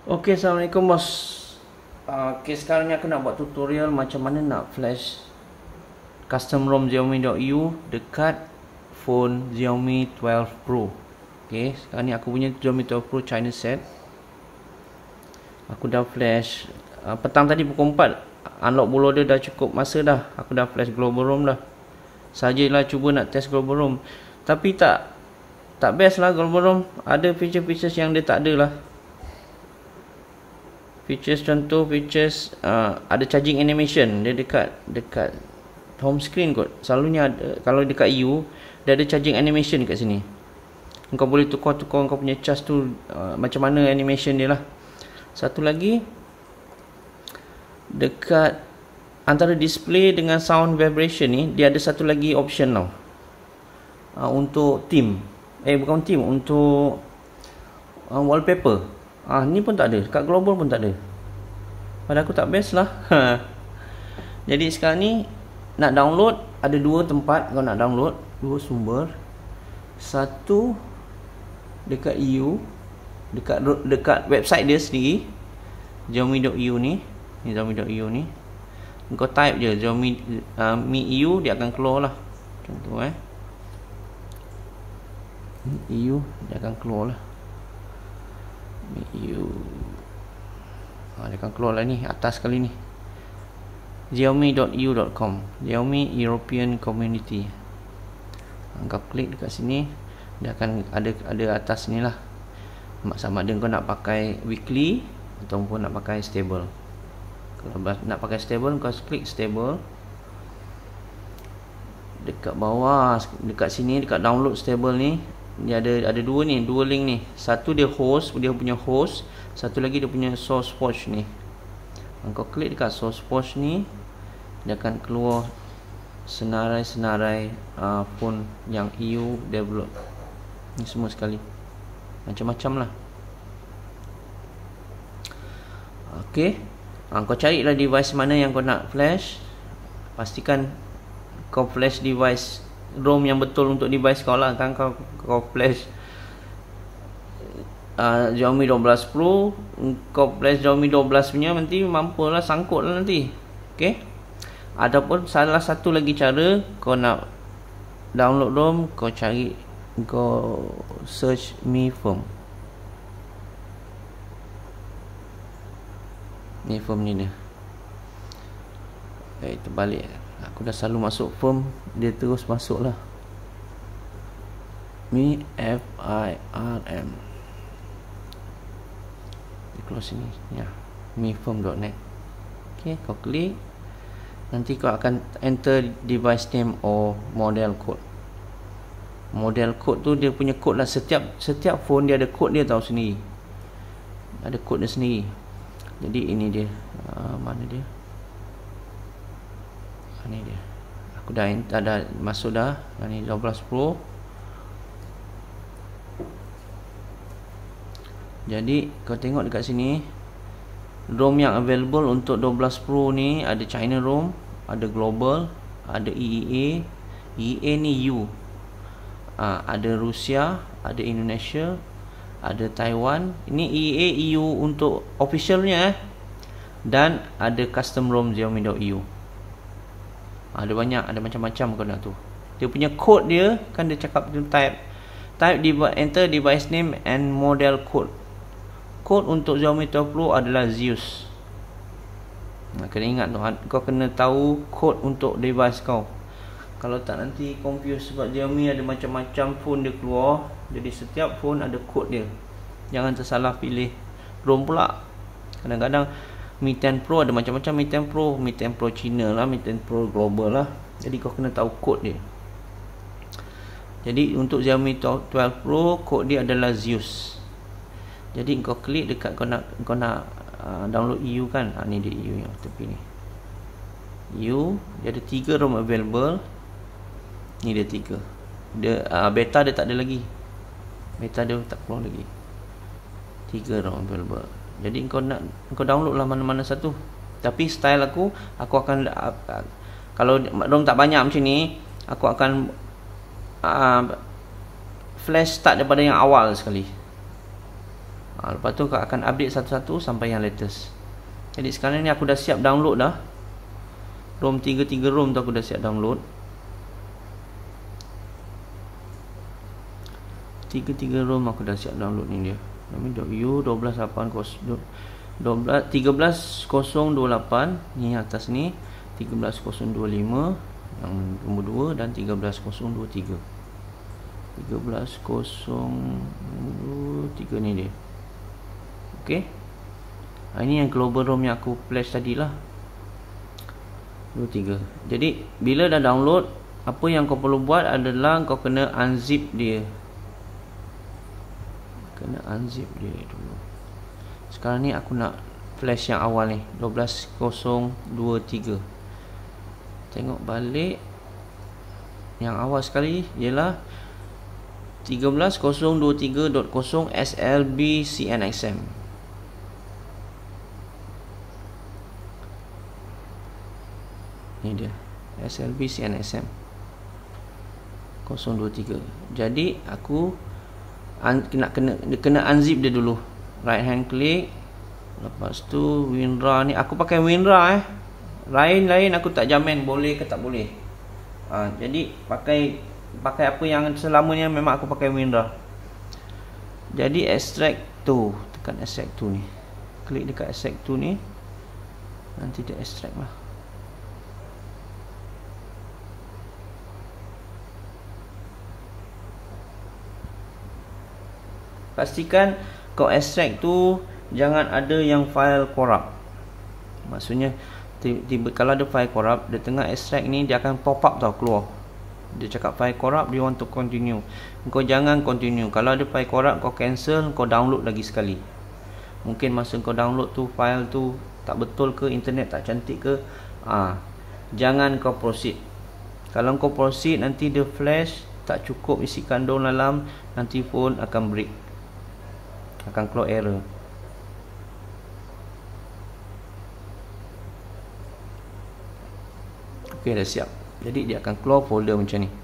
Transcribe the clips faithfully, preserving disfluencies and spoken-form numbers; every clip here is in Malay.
Okey, Assalamualaikum bos. Uh, okay, sekarang ni aku nak buat tutorial macam mana nak flash custom ROM Xiaomi.eu dekat phone Xiaomi twelve Pro. Okay, sekarang ni aku punya Xiaomi twelve Pro China set. Aku dah flash uh, petang tadi pukul empat. Unlock bootloader dah cukup masa dah. Aku dah flash global ROM dah. Sajalah cuba nak test global ROM. Tapi tak tak best lah global ROM. Ada feature-features yang dia tak ada lah. Features contoh features uh, ada charging animation dia dekat dekat home screen kot. Selalunya ada, kalau dekat U dia ada charging animation dekat sini. Engkau boleh tukar-tukar engkau punya charge tu uh, macam mana animation dia lah. Satu lagi dekat antara display dengan sound vibration ni dia ada satu lagi option tau. Uh, untuk theme. Eh bukan theme, untuk uh, wallpaper. Ah, ni pun tak ada. Kat global pun tak ada. Pada aku tak best lah. Jadi sekarang ni nak download, ada dua tempat kau nak download, dua sumber. Satu dekat U, dekat dekat website dia sendiri, Xiaomi.eu ni. Ni Xiaomi.eu ni. Kau type je Xiaomi uh, Mi U, dia akan keluar lah. Contoh eh. Mi U dia akan keluar lah. You ha, dia akan keluar lah ni atas kali ni xiaomi dot e u dot com, Xiaomi European Community. Kau klik dekat sini, dia akan ada ada atas ni lah. Sama ada kau nak pakai weekly ataupun nak pakai stable. Kalau nak pakai stable, kau klik stable. Dekat bawah, dekat sini, dekat download stable ni, dia ada ada dua ni, dua link ni. Satu dia host, dia punya host. Satu lagi dia punya source watch ni. Kau klik dekat source watch ni, dia akan keluar senarai-senarai uh, phone yang E U develop. Ni semua sekali. Macam-macam lah. Okey. Ha, kau carilah device mana yang kau nak flash. Pastikan kau flash device ROM yang betul untuk device kau lah. Kan kau kau flash uh, Xiaomi twelve Pro, kau flash Xiaomi twelve punya, nanti mampulah sangkut lah nanti. Okey. Adapun salah satu lagi cara kau nak download ROM, kau cari, kau search Mi Firm. Mi Firm ni dia. Eh, terbalik. Aku dah selalu masuk firm, dia terus masuk lah. Mi F I R M. Dia keluar sini ya. mi firm dot net. Ok, kau klik. Nanti kau akan enter device name or model code. Model code tu dia punya code lah. Setiap setiap phone dia ada code dia tahu sendiri. Ada code dia sendiri. Jadi ini dia. uh, Mana dia? Ni dia. Aku dah ada masuk dah. Ni twelve Pro. Jadi kau tengok dekat sini, ROM yang available untuk twelve Pro ni ada China ROM, ada global, ada E E A. E E A ni U. Ah, ada Rusia, ada Indonesia, ada Taiwan. Ini E E A E U untuk officialnya eh. Dan ada custom ROM Xiaomi.eu. Ada banyak, ada macam-macam kau nak tu. Dia punya code dia kan dia cakap tu type type device, enter device name and model code. Code untuk Xiaomi twelve Pro adalah Zeus. Nah, kena ingat tu, kau kena tahu code untuk device kau. Kalau tak nanti confuse, sebab Xiaomi ada macam-macam phone dia keluar. Jadi setiap phone ada code dia. Jangan tersalah pilih ROM pula. Kadang-kadang Mi ten Pro ada macam-macam. Mi ten Pro, Mi ten Pro China lah, Mi ten Pro global lah. Jadi kau kena tahu kod dia. Jadi untuk Xiaomi twelve Pro, kod dia adalah Zeus. Jadi kau klik dekat, kau nak kau nak uh, download E U kan. Ha, ni dia E U yang tepi ni. E U dia ada tiga ROM available. Ni dia tiga. Dia uh, beta dia tak ada lagi. Beta dia tak keluar lagi. Tiga ROM available. Jadi kau nak kau download lah mana-mana satu. Tapi style aku, aku akan uh, uh, kalau ROM tak banyak macam ni, aku akan uh, flash start daripada yang awal sekali. ha, lepas tu kau akan update satu-satu sampai yang latest. Jadi sekarang ni aku dah siap download dah ROM tiga puluh tiga ROM tu, aku dah siap download tiga puluh tiga ROM aku dah siap download ni dia. .u satu dua lapan kosong tiga belas kosong dua lapan ni atas ni, tiga belas kosong dua lima yang nombor dua, dan tiga belas kosong dua tiga, tiga belas kosong dua tiga ni dia. Okey, ha, ini yang global ROM yang aku flash tadi lah, dua tiga. Jadi bila dah download, apa yang kau perlu buat adalah kau kena unzip dia, kena unzip dia dulu. Sekarang ni aku nak flash yang awal ni, dua belas kosong dua tiga. Tengok balik, yang awal sekali ialah tiga belas kosong dua tiga dot kosong S L B C N X M. Ni dia, S L B C N X M kosong dua tiga. Jadi aku nak kena kena unzip dia dulu. Right hand click, lepas tu WinRAR ni aku pakai WinRAR eh. Lain-lain aku tak jamin boleh ke tak boleh. Ha, jadi pakai pakai apa yang selamanya memang aku pakai WinRAR. Jadi extract tu, tekan extract tu ni. Klik dekat extract tu ni. Nanti dia extract lah. Pastikan kau extract tu jangan ada yang file corrupt. Maksudnya tiba-tiba kalau ada file corrupt, dia tengah extract ni dia akan pop up tau keluar. Dia cakap file corrupt, dia want to continue. Kau jangan continue. Kalau ada file corrupt, kau cancel, kau download lagi sekali. Mungkin masa kau download tu file tu tak betul ke, internet tak cantik ke, ah, jangan kau proceed. Kalau kau proceed nanti dia flash tak cukup isi kandung dalam, nanti phone akan break, akan keluar error. Ok, dah siap. Jadi dia akan keluar folder macam ni.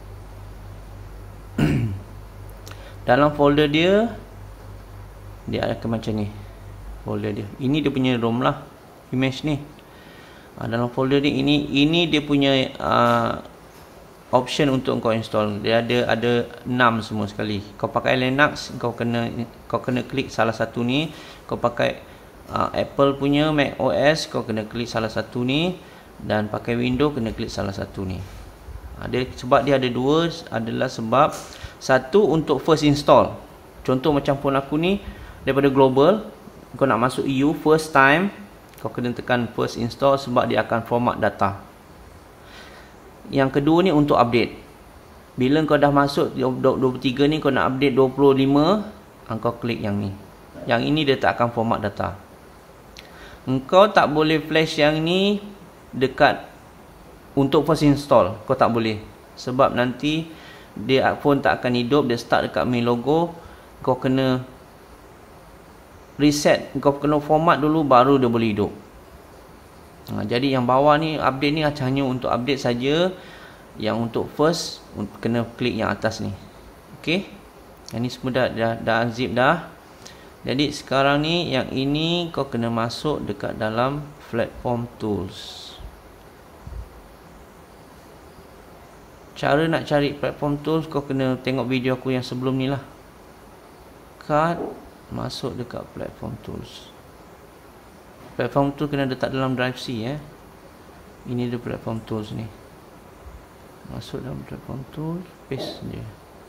Dalam folder dia, dia akan macam ni folder dia. Ini dia punya ROM lah, image ni. ha, Dalam folder ni, ini ini dia punya uh, option untuk kau install. Dia ada ada enam semua sekali. Kau pakai Linux, kau kena kau kena klik salah satu ni. Kau pakai uh, Apple punya Mac O S, kau kena klik salah satu ni. Dan pakai Windows kena klik salah satu ni. Ada sebab dia ada dua adalah sebab satu untuk first install. Contoh macam phone aku ni daripada global, kau nak masuk E U first time, kau kena tekan first install sebab dia akan format data. Yang kedua ni untuk update. Bila kau dah masuk dua puluh tiga ni, kau nak update dua puluh lima, kau klik yang ni. Yang ini dia tak akan format data. Engkau tak boleh flash yang ni dekat untuk first install. Kau tak boleh, sebab nanti dia phone tak akan hidup. Dia start dekat main logo. Kau kena reset, kau kena format dulu baru dia boleh hidup. ha, Jadi yang bawah ni update ni hanya untuk update saja. Yang untuk first kena klik yang atas ni. Ok, yang ni semua dah, dah, dah unzip dah. Jadi sekarang ni yang ini kau kena masuk dekat dalam platform tools. Cara nak cari platform tools, kau kena tengok video aku yang sebelum ni lah. Cut, masuk dekat platform tools. Platform tools kena letak dalam drive C eh. Ini dia platform tools ni. Masuk dalam platform tools, paste dia.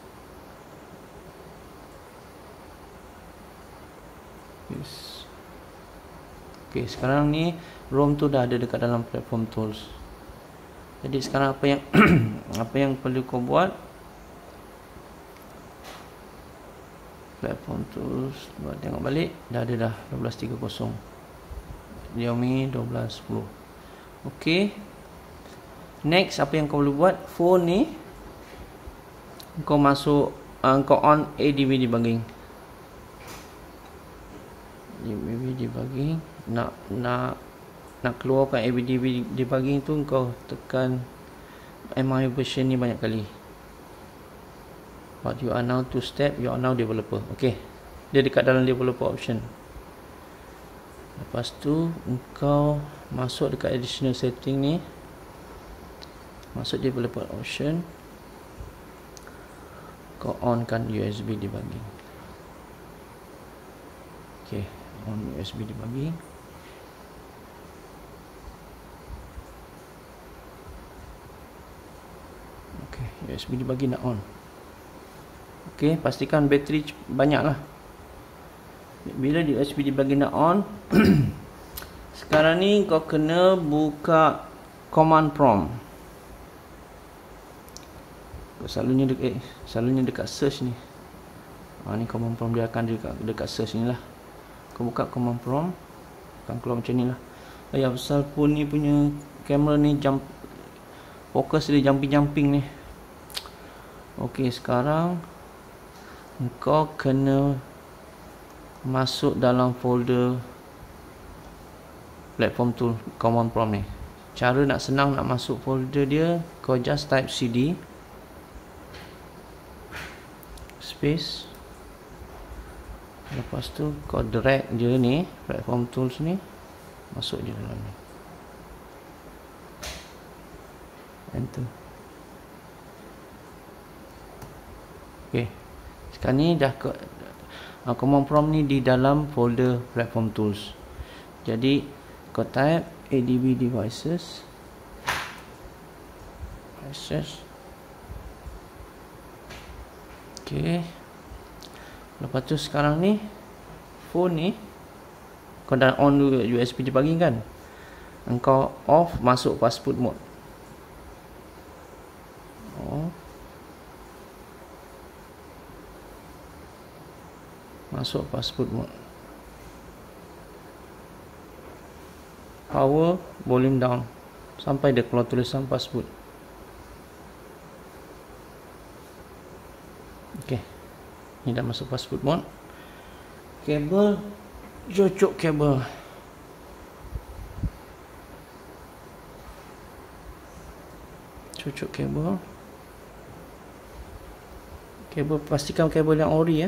Paste. Ok, sekarang ni ROM tu dah ada dekat dalam platform tools. Jadi sekarang apa yang apa yang perlu kau buat, platform tools, buat tengok balik, dah ada dah dua belas tiga puluh Xiaomi dua belas sepuluh. ok, next apa yang kau perlu buat, phone ni kau masuk, uh, kau on A D B debugging. A D B debugging, nak nak nak keluarkan A D B debugging tu, kau tekan M I version ni banyak kali. But you are now two step, you are now developer. Ok, dia dekat dalam developer option. Lepas tu engkau masuk dekat additional setting ni, masuk developer option, kau on kan U S B debugging. Ok, on U S B debugging. Ok, U S B debugging nak on. Ok, pastikan bateri banyak lah. Bila U S B debugging nak on, sekarang ni kau kena buka command prompt. Selalunya dekat, eh, selalunya dekat search ni. Ha, ni command prompt dia akan dekat, dekat search ni lah. Kau buka command prompt, akan keluar macam ni lah. Ya, pasal pun ni punya kamera ni jump, fokus dia jumping-jumping ni. Ok, sekarang kau kena masuk dalam folder platform tool command prompt ni. Cara nak senang nak masuk folder dia, kau just type cd space, lepas tu kau drag je ni platform tools ni, masuk je dalam ni, enter. Ok, sekarang ni dah ke, uh, command prompt ni di dalam folder platform tools. Jadi kau type adb devices devices. Ok, lepas tu sekarang ni phone ni kau dah on U S B debugging kan, engkau off, masuk passport mode. Oh, masuk passport mode. Power volume down sampai dia keluar tulisan passport. Ok, ni dah masuk passport mode. Kabel, cocok kabel. Cocok kabel. Kabel, pastikan kabel yang ori ya.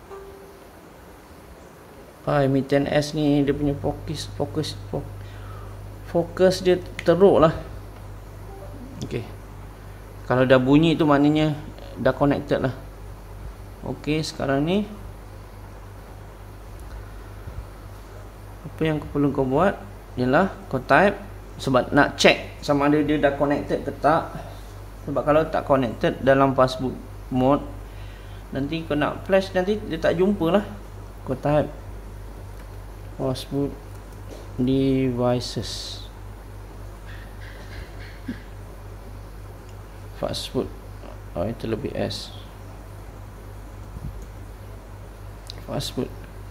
Ah, Mi ten S ni dia punya fokus fokus fokus dia teruk lah. Ok, kalau dah bunyi tu maknanya dah connected lah. Ok, sekarang ni apa yang perlu kau buat ialah kau type, sebab nak check sama ada dia dah connected ke tak. Sebab kalau tak connected dalam passport mode, nanti kau nak flash nanti dia tak jumpa lah. Kau type passport devices, passport, oh itu lebih S, passport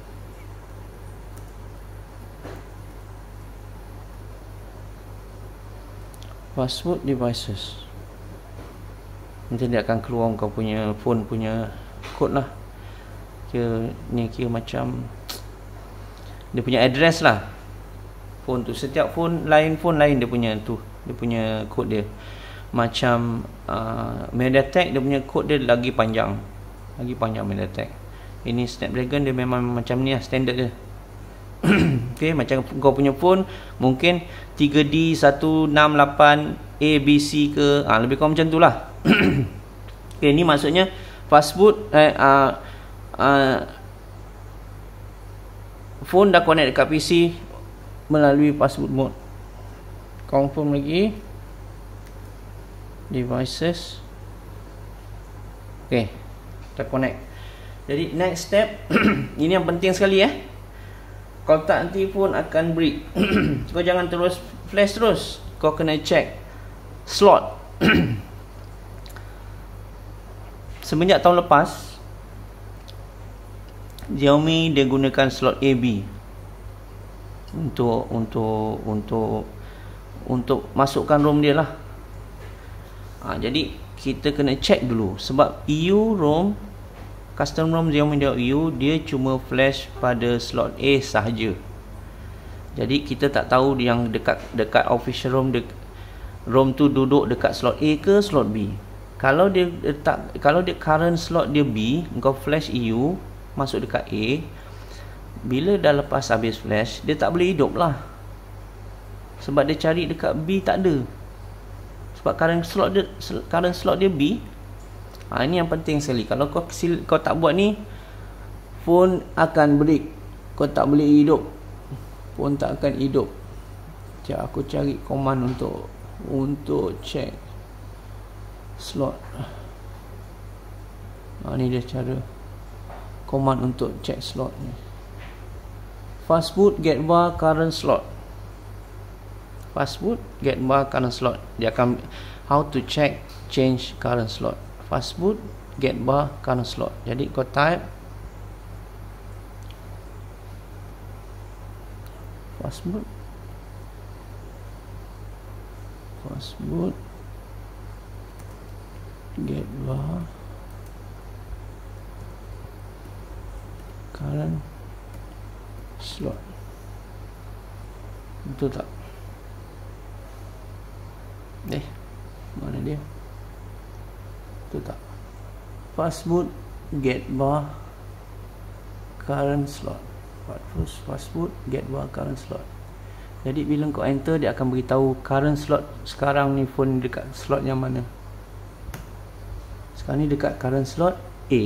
passport devices. Nanti dia akan keluar kau punya phone punya kod lah. Kira ni kira macam dia punya address lah phone tu. Setiap phone lain, phone lain dia punya tu, dia punya kod dia. Macam uh, MediaTek dia punya kod dia lagi panjang, lagi panjang MediaTek. Ini Snapdragon dia memang macam ni lah, standard dia. Ok, macam kau punya phone mungkin tiga D satu enam lapan A B C ke, ah, lebih kurang macam tu lah. Ok, ni maksudnya passport eh, uh, uh, phone dah connect dekat P C melalui passport mode. Confirm lagi devices. Ok, dah connect. Jadi next step ini yang penting sekali eh. Kalau tak nanti phone akan break. Kau jangan terus flash terus, kau kena check slot. Semenjak tahun lepas Xiaomi dia gunakan slot A B untuk untuk untuk untuk masukkan ROM dia lah. Ha, jadi kita kena check dulu, sebab E U ROM, custom ROM Xiaomi.eu dia cuma flash pada slot A sahaja. Jadi kita tak tahu yang dekat dekat official ROM dek, ROM tu duduk dekat slot A ke slot B. Kalau dia letak, kalau dia current slot dia B, engkau flash E U, masuk dekat A, bila dah lepas habis flash, dia tak boleh hidup lah. Sebab dia cari dekat B tak ada. Sebab current slot dia current slot dia B. Ha, ini yang penting sekali. Kalau kau kau tak buat ni, phone akan break. Kau tak boleh hidup. Phone tak akan hidup. Sekejap aku cari command untuk untuk check slot. Ha, ni dia cara command untuk check slot ni. Fastboot get bar current slot. Fastboot get bar current slot. Dia akan how to check change current slot. Fastboot get bar current slot. Jadi kau type fastboot fastboot get bar current slot. Betul tak? Eh, mana dia? Betul tak? Fastboot get bar current slot. Fastboot get bar current slot. Jadi bila kau enter, dia akan beritahu current slot sekarang ni phone dekat slot yang mana. Sekarang ni dekat current slot A.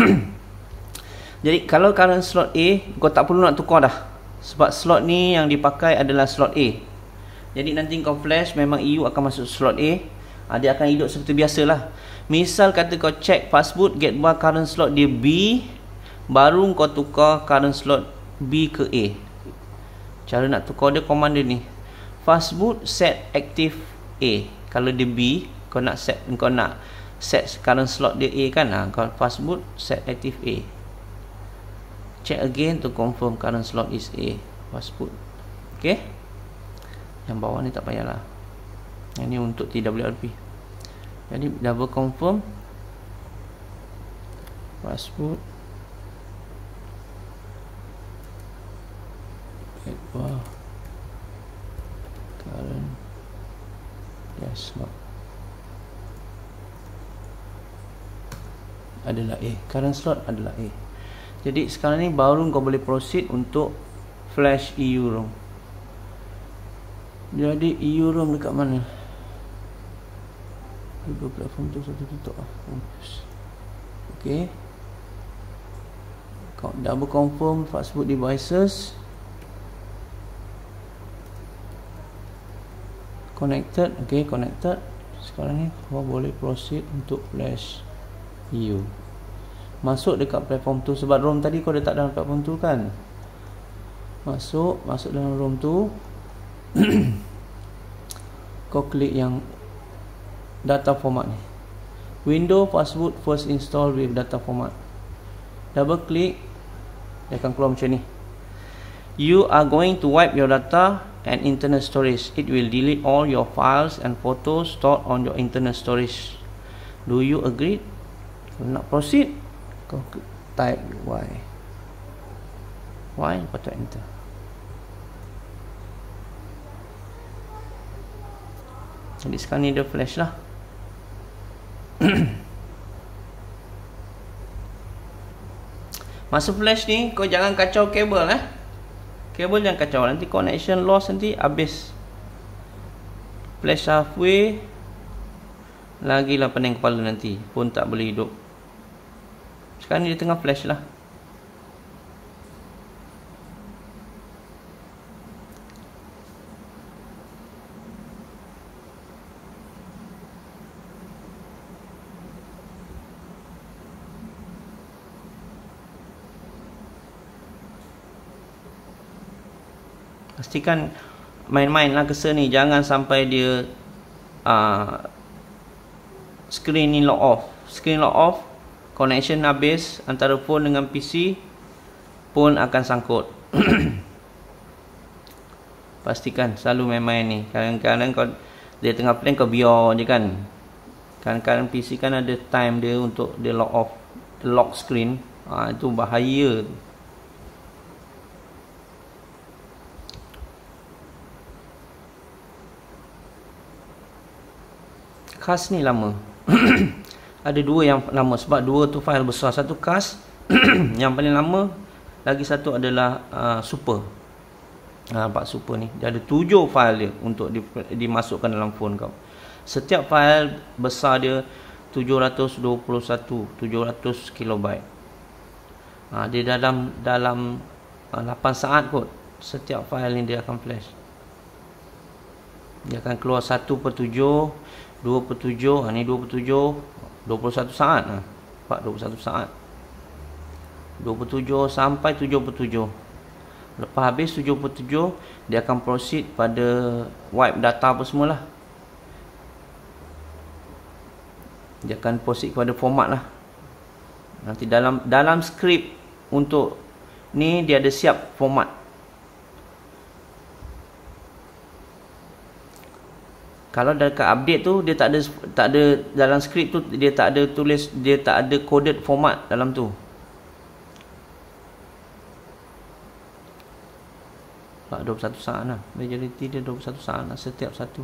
Jadi kalau current slot A, kau tak perlu nak tukar dah. Sebab slot ni yang dipakai adalah slot A. Jadi nanti kau flash, memang E U akan masuk slot A. Ha, dia akan hidup seperti biasalah. Misal kata kau check fastboot get bar current slot dia B, baru kau tukar current slot B ke A. Cara nak tukar dia command dia ni. Fastboot set active A. Kalau dia B, kau nak set kau nak set current slot dia A kan? Ha, kau fastboot set active A. Check again to confirm current slot is A. Fastboot. Okay. Yang bawah ni tak payahlah. Yang ni untuk T W R P. Jadi double confirm fastboot get bar current yes slot adalah A. Current slot adalah A. Jadi sekarang ni baru kau boleh proceed untuk flash E U ROM. Jadi E U ROM dekat mana? Dua platform tu satu tutup lah. Okay. Kau double confirm fastboot devices. Connected. Okay, connected. Sekarang ni kau boleh proceed untuk flash E U. Masuk dekat platform tu. Sebab ROM tadi kau letak dalam platform tu kan. Masuk Masuk dalam ROM tu. Kau klik yang data format ni. Window fastboot first install with data format. Double klik, dia akan keluar macam ni. You are going to wipe your data and internal storage. It will delete all your files and photos stored on your internal storage. Do you agree? Kalau nak proceed, kau type Y. Y, lepas tu enter. Jadi sekarang ni dia flash lah. Masa flash ni kau jangan kacau kabel eh. Kabel jangan kacau, nanti connection loss, nanti habis. Flash halfway, lagilah pening kepala, nanti pun tak boleh hidup. Sekarang ni dia tengah flash lah. Pastikan main-main lah kesa ni, jangan sampai dia uh, screen ni lock off. Screen lock off, connection habis antara phone dengan P C, pun akan sangkut. Pastikan selalu main-main ni. Kadang-kadang kau dia tengah plan, kau biar je kan. Kadang-kadang P C kan ada time dia untuk dia lock off, lock screen. Ha, itu bahaya. Cas ni lama. Ada dua yang lama sebab dua tu file besar. Satu cas Yang paling lama lagi satu adalah uh, super. Ha, Pak Super ni dia ada tujuh file dia untuk di, dimasukkan dalam phone kau. Setiap file besar dia tujuh ratus dua puluh satu tujuh ratus kilobyte. Ha, dia dalam dalam uh, lapan saat kot setiap file ni dia akan flash. Dia akan keluar satu per tujuh, dua per tujuh, ha, ni dua per tujuh, dua puluh satu saat. Ha. Pak dua puluh satu saat. dua per tujuh sampai tujuh per tujuh. Lepas habis tujuh per tujuh, dia akan proceed pada wipe data apa semualah. Dia akan proceed kepada format lah. Nanti dalam dalam skrip untuk ni dia ada siap format. Kalau dekat update tu dia tak ada tak ada dalam skrip tu dia tak ada tulis, dia tak ada coded format dalam tu. Pak dua puluh satu saat lah. Majority dia dua puluh satu saat lah setiap satu.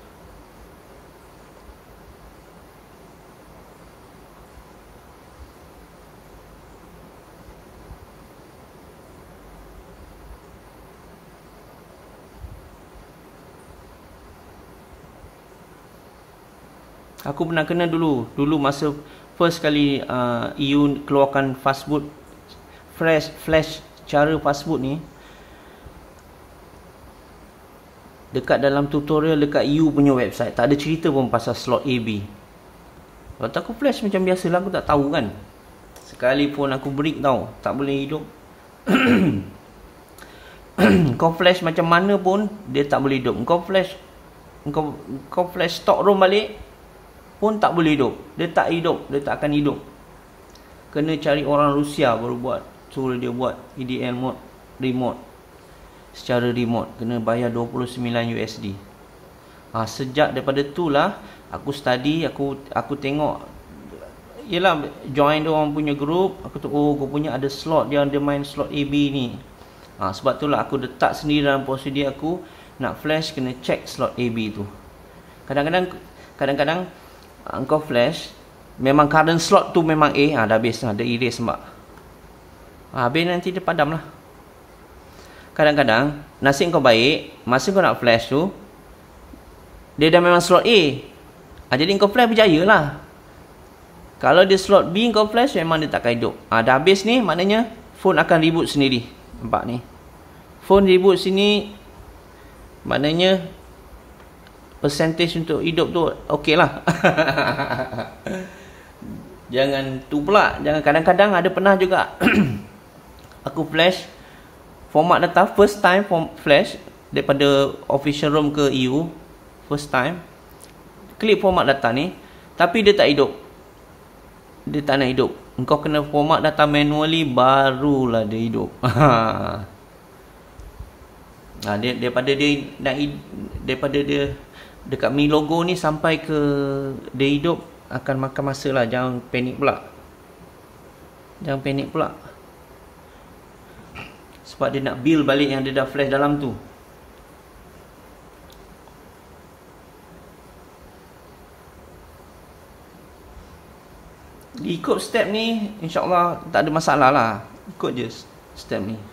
Aku pernah kena dulu. Dulu masa first kali uh, E U keluarkan fastboot, flash, flash cara fastboot ni. Dekat dalam tutorial dekat E U punya website tak ada cerita pun pasal slot A B. Kalau aku flash macam biasalah, aku tak tahu kan. Sekali pun aku break tau, tak boleh hidup. Kau flash macam mana pun dia tak boleh hidup. Kau flash Kau, kau flash stock ROM balik pun tak boleh hidup. Dia tak hidup, dia tak akan hidup. Kena cari orang Rusia baru buat. Suruh dia buat E D L mode remote secara remote, kena bayar dua puluh sembilan U S D. Ha, sejak daripada tu lah aku study, aku aku tengok, yelah, join dia orang punya group. Aku tu, oh aku punya ada slot, dia ada main slot A B ni. Ha, sebab tu lah aku letak sendiri dalam prosedur aku, nak flash kena check slot A B tu. Kadang-kadang kadang-kadang engkau flash memang current slot tu memang A, ha, dah habis lah, dah erase sebab ha, habis nanti dia padam lah. Kadang-kadang nasib kau baik, masa kau nak flash tu dia dah memang slot A, ha, jadi kau flash berjaya lah. Kalau dia slot B kau flash, memang dia takkan hidup. ha, Dah habis ni, maknanya phone akan reboot sendiri. Nampak ni, phone reboot sini, maknanya percentage untuk hidup tu okey lah. Jangan tu pula, jangan kadang-kadang ada pernah juga aku flash format data first time form flash daripada official ROM ke E U, first time klik format data ni, tapi dia tak hidup. Dia tak nak hidup. Engkau kena format data manually barulah dia hidup. Ha, dia daripada dia nak daripada dia dekat Mi logo ni sampai ke dia hidup akan makan masa lah. Jangan panik pula. Jangan panik pula. Sebab dia nak build balik yang dia dah flash dalam tu. Ikut step ni, insyaAllah tak ada masalah lah. Ikut je step ni.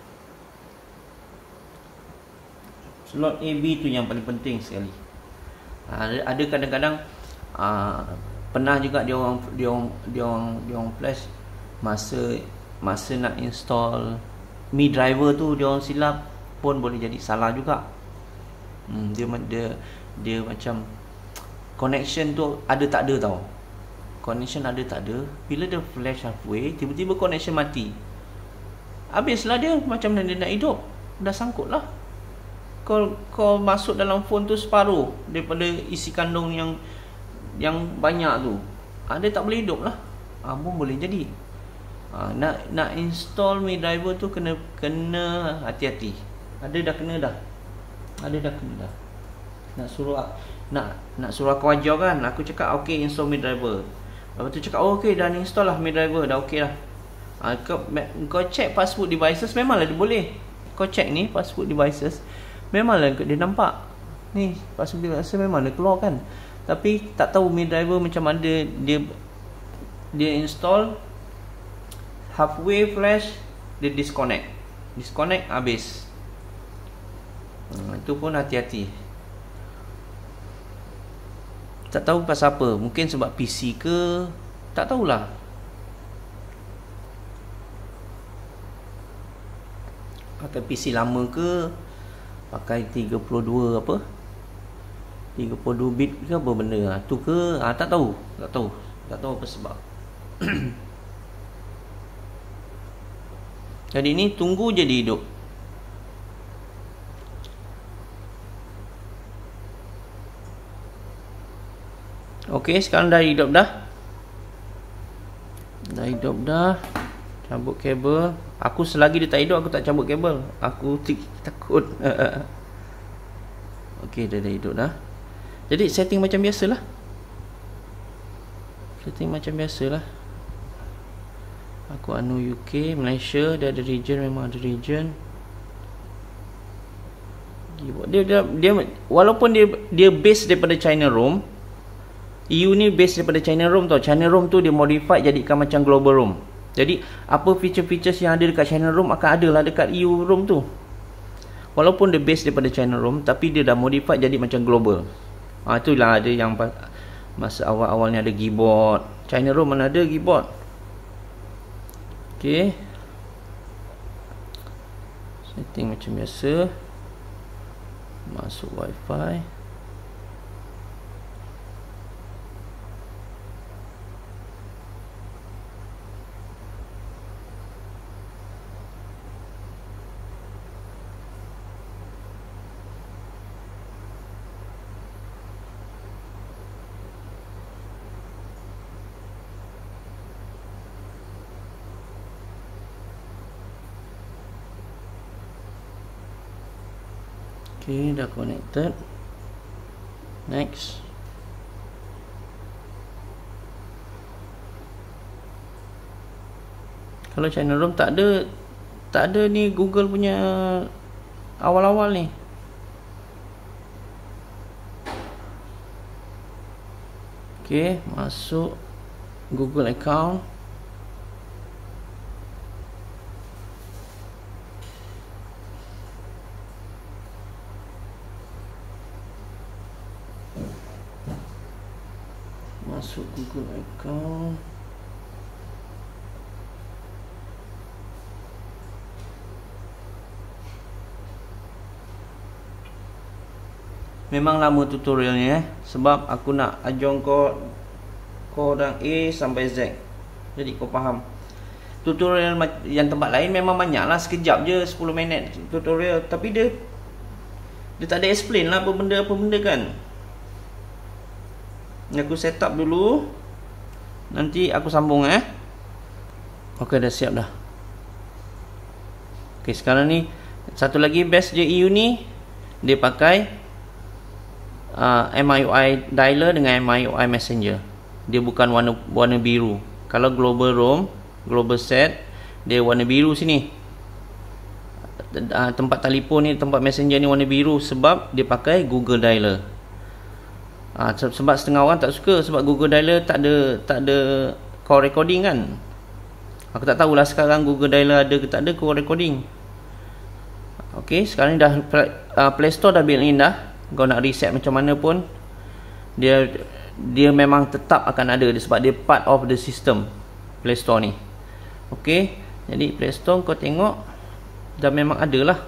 Slot A B tu yang paling penting sekali. Ada kadang-kadang uh, pernah juga dia orang dia orang dia orang dia orang flash masa masa nak install Mi driver tu, dia orang silap pun boleh jadi salah juga. Hmm, dia dia dia macam connection tu ada tak ada tau. Connection ada tak ada. Bila dia flash halfway, tiba-tiba connection mati. Habislah dia, macam mana dia nak hidup. Dah sangkut lah. Kau, kau masuk dalam phone tu separuh daripada isi kandung yang yang banyak tu. Ha, dia tak boleh hidup lah. Ha, pun boleh jadi. Ha, nak nak install Mi driver tu kena kena hati-hati. Ada dah kena dah. Ada dah kena dah. Nak suruh nak nak suruh aku ajar kan. Aku cakap okey install Mi driver. Lepas tu cakap oh okey dah install lah Mi driver, dah okey lah. Ha, kau, kau check password devices, memanglah dia boleh. Kau check ni password devices, memanglah dia nampak. Ni password devices memang dia keluar kan. Tapi tak tahu Mi driver macam mana dia dia install. halfway flash dia disconnect. Disconnect habis. Hmm, itu pun hati-hati. Tak tahu pasal apa. Mungkin sebab P C ke, tak tahulah. Pakai P C lama ke, pakai tiga puluh dua apa? tiga puluh dua bit ke apa benda lah. Tu ke, ah, tak tahu. Tak tahu. Tak tahu apa sebab. Jadi ni tunggu je dia hidup. Okey, sekarang dah hidup dah. Dah hidup dah. Cabut kabel. Aku selagi dia tak hidup, aku tak cabut kabel. Aku takut. Okey, dah dah hidup dah. Jadi setting macam biasalah. Setting macam biasalah. Aku anu U K, Malaysia, dia ada region, memang ada region. Dia dia, dia walaupun dia dia base daripada China ROM, E U ni base daripada China ROM tau. China ROM tu dia modify jadikan macam global ROM. Jadi apa feature-features yang ada dekat China ROM akan ada lah dekat E U ROM tu. Walaupun dia base daripada China ROM, tapi dia dah modify jadi macam global. Ah, itulah ada yang masa awal-awal ni ada keyboard. China ROM mana ada keyboard. Okey. Setting macam biasa. Masuk Wi-Fi. Okay, dah connected. Next. Kalau channel ROM tak ada, tak ada ni Google punya awal-awal ni. Okay, masuk Google account. Masuk Google account. Memang lama tutorialnya eh, sebab aku nak ajar kau kau orang A sampai Z. Jadi kau faham. Tutorial yang tempat lain memang banyak lah, sekejap je, sepuluh minit tutorial, tapi dia dia tak ada explain lah apa benda apa benda kan. Aku set up dulu. Nanti aku sambung eh. Okey, dah siap dah. Okey, sekarang ni satu lagi best je E U ni, dia pakai uh, M I U I dialer dengan M I U I messenger. Dia bukan warna warna biru. Kalau global ROM, global set, dia warna biru sini. Uh, tempat telefon ni, tempat messenger ni warna biru sebab dia pakai Google dialer. Ha, sebab setengah orang tak suka sebab Google Dialer tak ada tak ada call recording kan. Aku tak tahulah sekarang Google Dialer ada ke tak ada call recording. Okey, sekarang ni dah uh, Play Store dah built in dah. Kau nak reset macam mana pun dia dia memang tetap akan ada sebab dia part of the system Play Store ni. Okey, jadi Play Store kau tengok dah memang ada lah.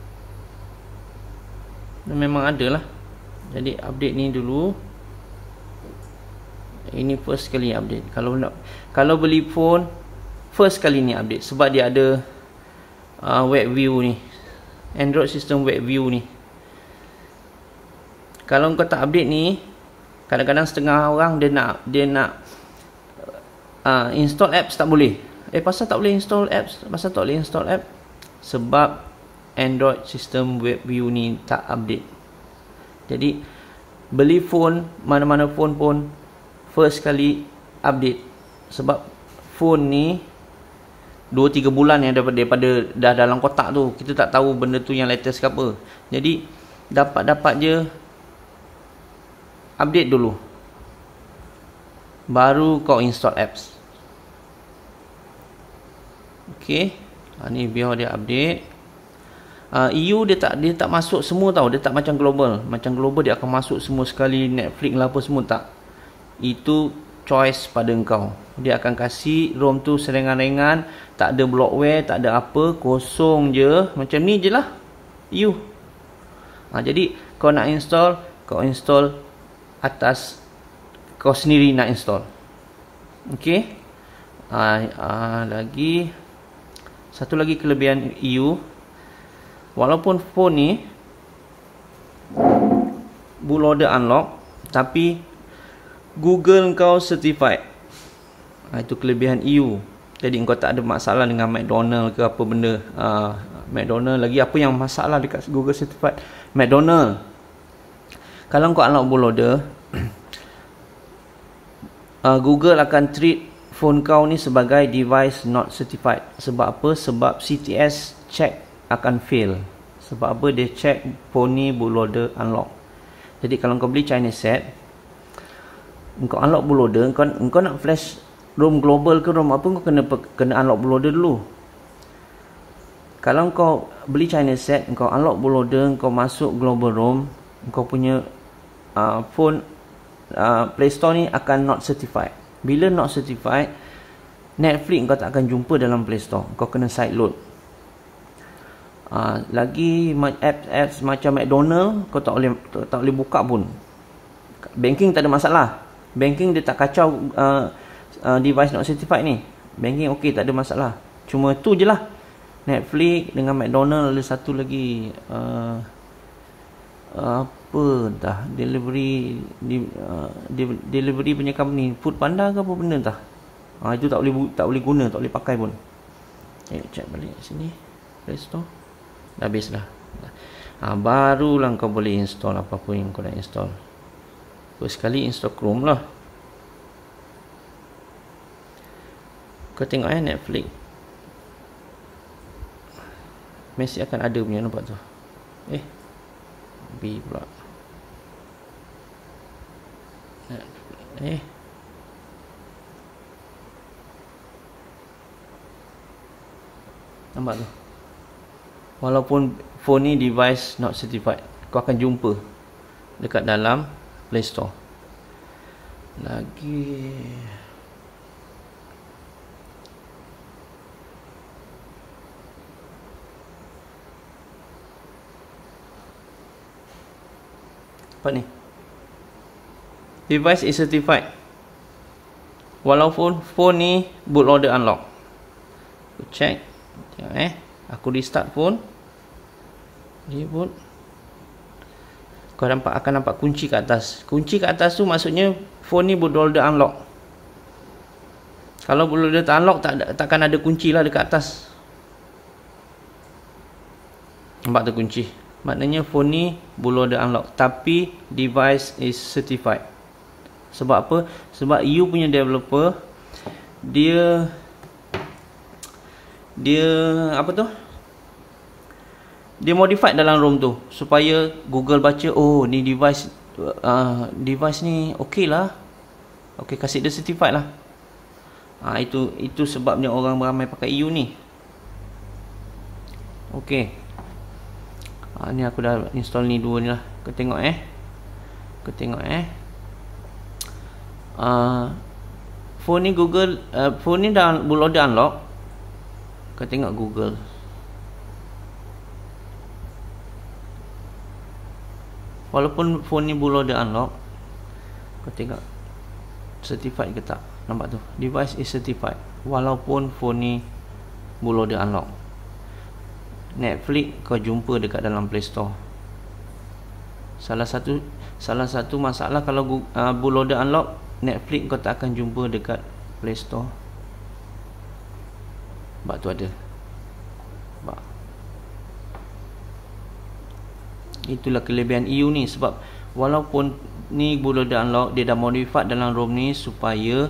Dah memang ada lah. Jadi update ni dulu. Ini first kali update. Kalau nak kalau beli phone first kali ni update sebab dia ada uh, web view ni. Android system web view ni. Kalau kau tak update ni, kadang-kadang setengah orang dia nak dia nak uh, install apps tak boleh. Eh pasal tak boleh install apps? Pasal tak boleh install app? Sebab Android system web view ni tak update. Jadi beli phone, mana-mana phone pun first kali update. Sebab phone ni dua tiga bulan yang daripada, daripada dah dalam kotak tu, kita tak tahu benda tu yang latest ke apa. Jadi dapat-dapat je update dulu, baru kau install apps. Okey. Ha, ni biar dia update. Uh, E U dia tak dia tak masuk semua tau. Dia tak macam global. Macam global dia akan masuk semua sekali, Netflix lah apa semua tak. Itu choice pada engkau. Dia akan kasih ROM tu serengan-rengan, tak ada bloatware, tak ada apa, kosong je. Macam ni je lah E U. Ha, jadi kau nak install, kau install atas kau sendiri nak install. Okey. Ha, ha, lagi satu lagi kelebihan E U, walaupun phone ni bootloader unlock, tapi Google kau certified. Ha, itu kelebihan E U. Jadi kau tak ada masalah dengan McDonald ke apa benda. Ha, McDonald lagi apa yang masalah dekat Google certified? McDonald. Kalau kau unlock bootloader, uh, Google akan treat phone kau ni sebagai device not certified. Sebab apa? Sebab C T S check akan fail. Sebab apa? Dia check phone ni bootloader unlock. Jadi kalau kau beli Chinese set, kau unlock bootloader, kau, kau nak flash ROM global ke ROM apa, kau kena kena unlock bootloader dulu. Kalau kau beli Chinese set, kau unlock bootloader, kau masuk global ROM, kau punya uh, phone uh, Play Store ni akan not certified. Bila not certified, Netflix kau tak akan jumpa dalam Play Store. Kau kena sideload. Uh, lagi apps-apps macam McDonald kau tak boleh tak, tak boleh buka pun. Banking tak ada masalah. Banking dia tak kacau uh, uh, device not certified ni. Banking okey, tak ada masalah. Cuma tu je lah. Netflix dengan McDonald, ada satu lagi uh, uh, apa entah, delivery di, uh, delivery punya company, Food Panda ke apa benda entah. Ha, itu tak boleh tak boleh guna, tak boleh pakai pun. Eh, check balik sini. Play Store. Dah habis dah. Ha, barulah kau boleh install apa-apa yang kau nak install. First sekali install Chrome lah. Kau tengok eh Netflix. Mesti akan ada punya, nampak tu. Eh. B pula. Eh. Nampak tu. Walaupun phone ni device not certified, kau akan jumpa dekat dalam Play Store. Lagi apa ni? Device is certified. Walaupun phone ni bootloader unlock. Aku check. Tengok eh. Aku restart phone. Reboot. Kau nampak, akan nampak kunci kat atas. Kunci kat atas tu maksudnya phone ni bootloader unlock. Kalau bootloader tak unlock, tak ada, takkan ada kunci lah dekat atas. Nampak tu kunci. Maknanya phone ni bootloader unlock, tapi device is certified. Sebab apa? Sebab you punya developer dia dia apa tu? Dia modified dalam ROM tu supaya Google baca, oh ni device uh, device ni okey lah. Okey, kasih dia certified lah. Ha, itu itu sebabnya orang ramai pakai E U ni. Okey. Ha, ni aku dah install ni dua ni lah. Kau tengok eh. Kau tengok eh. Uh, phone ni Google, uh, phone ni dah bootloader unlock. Kau tengok Google. Walaupun phone ni bootloader unlock, kau tengok certified ke tak. Nampak tu, device is certified walaupun phone ni bootloader unlock. Netflix kau jumpa dekat dalam Play Store. Salah satu salah satu masalah kalau uh, bootloader unlock, Netflix kau tak akan jumpa dekat Play Store. Sebab tu ada. Sebab itulah kelebihan E U ni. Sebab walaupun ni bootloader unlock, dia dah modified dalam ROM ni supaya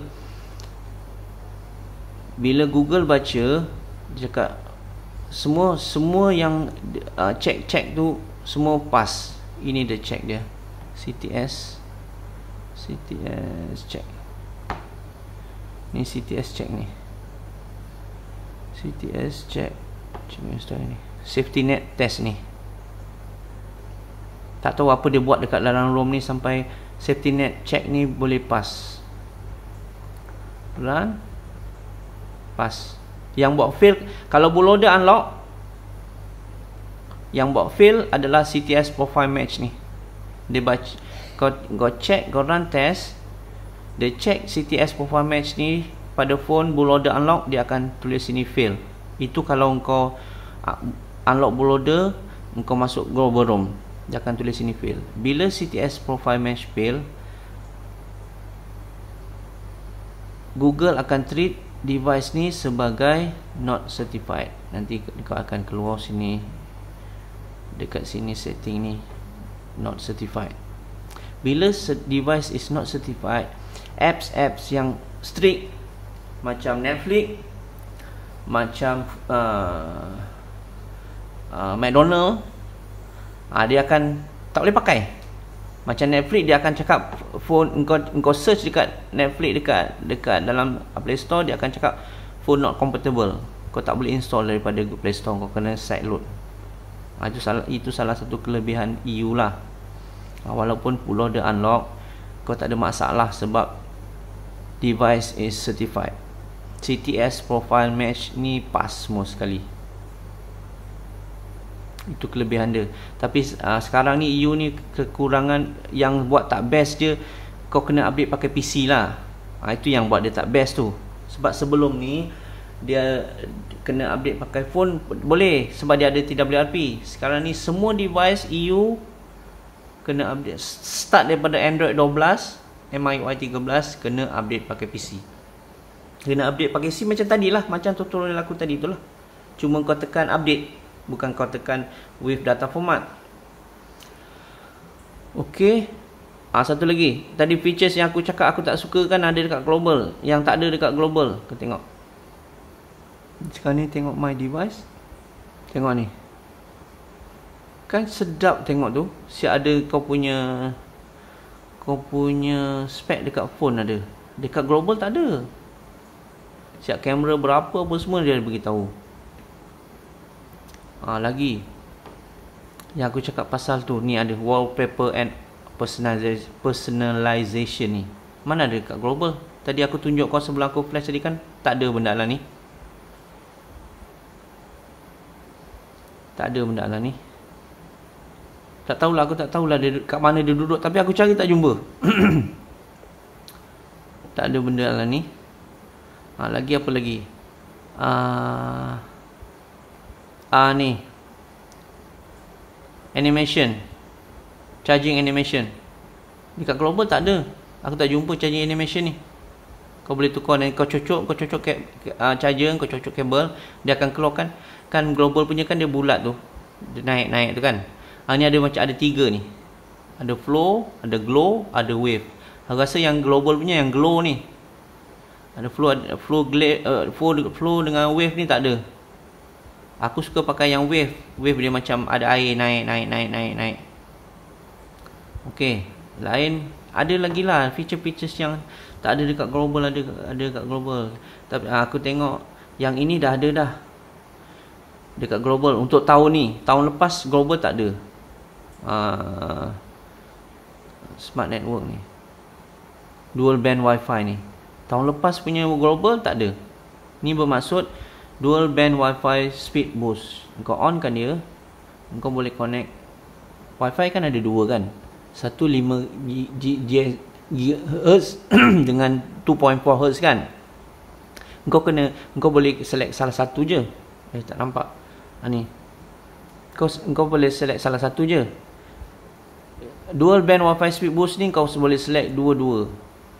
bila Google baca, dia cakap semua semua yang uh, check-check tu semua pas. Ini dia check dia. C T S C T S check. Ni C T S check ni. C T S check ni, safety net test ni. Tak tahu apa dia buat dekat dalam ROM ni sampai safety net check ni boleh pass. Run, pass. Yang buat fail, kalau bootloader unlock, yang buat fail adalah C T S profile match ni. Dia baca, kau, kau check, kau run test, dia check C T S profile match ni pada phone bootloader unlock, dia akan tulis sini fail. Itu kalau kau unlock bootloader, kau masuk global ROM, dia akan tulis sini fail. Bila C T S profile match fail, Google akan treat device ni sebagai not certified. Nanti kau akan keluar sini, dekat sini setting ni, not certified. Bila device is not certified, apps-apps yang strict macam Netflix, macam uh, uh, McDonald, uh, dia akan tak boleh pakai. Macam Netflix, dia akan cakap phone, engkau, engkau search dekat Netflix, dekat dekat dalam Play Store, dia akan cakap phone not compatible. Kau tak boleh install daripada Play Store, kau kena side load. Ha, itu salah, itu salah satu kelebihan E U lah. Ha, walaupun bootloader unlock, kau tak ada masalah sebab device is certified. C T S profile match ni pass semua sekali. Itu kelebihan dia. Tapi uh, sekarang ni E U ni kekurangan yang buat tak best je, kau kena update pakai P C lah. Ha, itu yang buat dia tak best tu. Sebab sebelum ni dia kena update pakai phone boleh, sebab dia ada T W R P. Sekarang ni semua device E U kena update, start daripada Android dua belas, M I U I tiga belas, kena update pakai P C. Kena update pakai P C macam tadi lah, macam tutorial aku tadi tu lah. Cuma kau tekan update, bukan kau tekan with data format. Okey. Ah, satu lagi, tadi features yang aku cakap aku tak suka kan ada dekat global, yang tak ada dekat global. Kau tengok. Sekarang ni tengok my device. Tengok ni. Kan sedap tengok tu. Siap ada kau punya Kau punya spek dekat phone ada. Dekat global tak ada. Siap kamera berapa apa semua dia beritahu. Ha, lagi yang aku cakap pasal tu, ni ada wallpaper and personalization, personalization ni. Mana ada dekat global? Tadi aku tunjuk kau sebelah aku flash tadi kan, tak ada benda lah ni. Tak ada benda lah ni. Tak tahulah, aku tak tahulah dia kat mana dia duduk, tapi aku cari tak jumpa. Tak ada benda lah ni. Ha, lagi apa lagi? Ah, uh, uh, ni. Animation. Charging animation. Dekat global tak ada. Aku tak jumpa charging animation ni. Kau boleh tukar dan kau cocok, kau cocok ke, uh, charger, kau cocok kabel, dia akan keluarkan. Kan global punya kan dia bulat tu, dia naik-naik tu kan. Ha, ni ada macam ada tiga ni. Ada flow, ada glow, ada wave. Aku rasa yang global punya yang glow ni. Ada flow, ada flow, uh, flow, flow dengan wave ni tak ada. Aku suka pakai yang wave. Wave dia macam ada air naik, naik, naik, naik, naik. Okey, lain ada lagi lah feature-features yang tak ada dekat global, ada ada dekat global. Tapi aku tengok yang ini dah ada dah dekat global untuk tahun ni. Tahun lepas global tak ada. Uh, smart network ni, dual band wifi ni, tahun lepas punya global tak ada. Ni bermaksud dual band wifi speed boost. Kau on kan dia, kau boleh connect. Wifi kan ada dua kan, satu lima gigahertz dengan two point four hertz kan. Kau kena, kau boleh select salah satu je. Eh tak nampak. Ha, ni. Kau kau boleh select salah satu je. Dual band wifi speed boost ni kau boleh select dua-dua.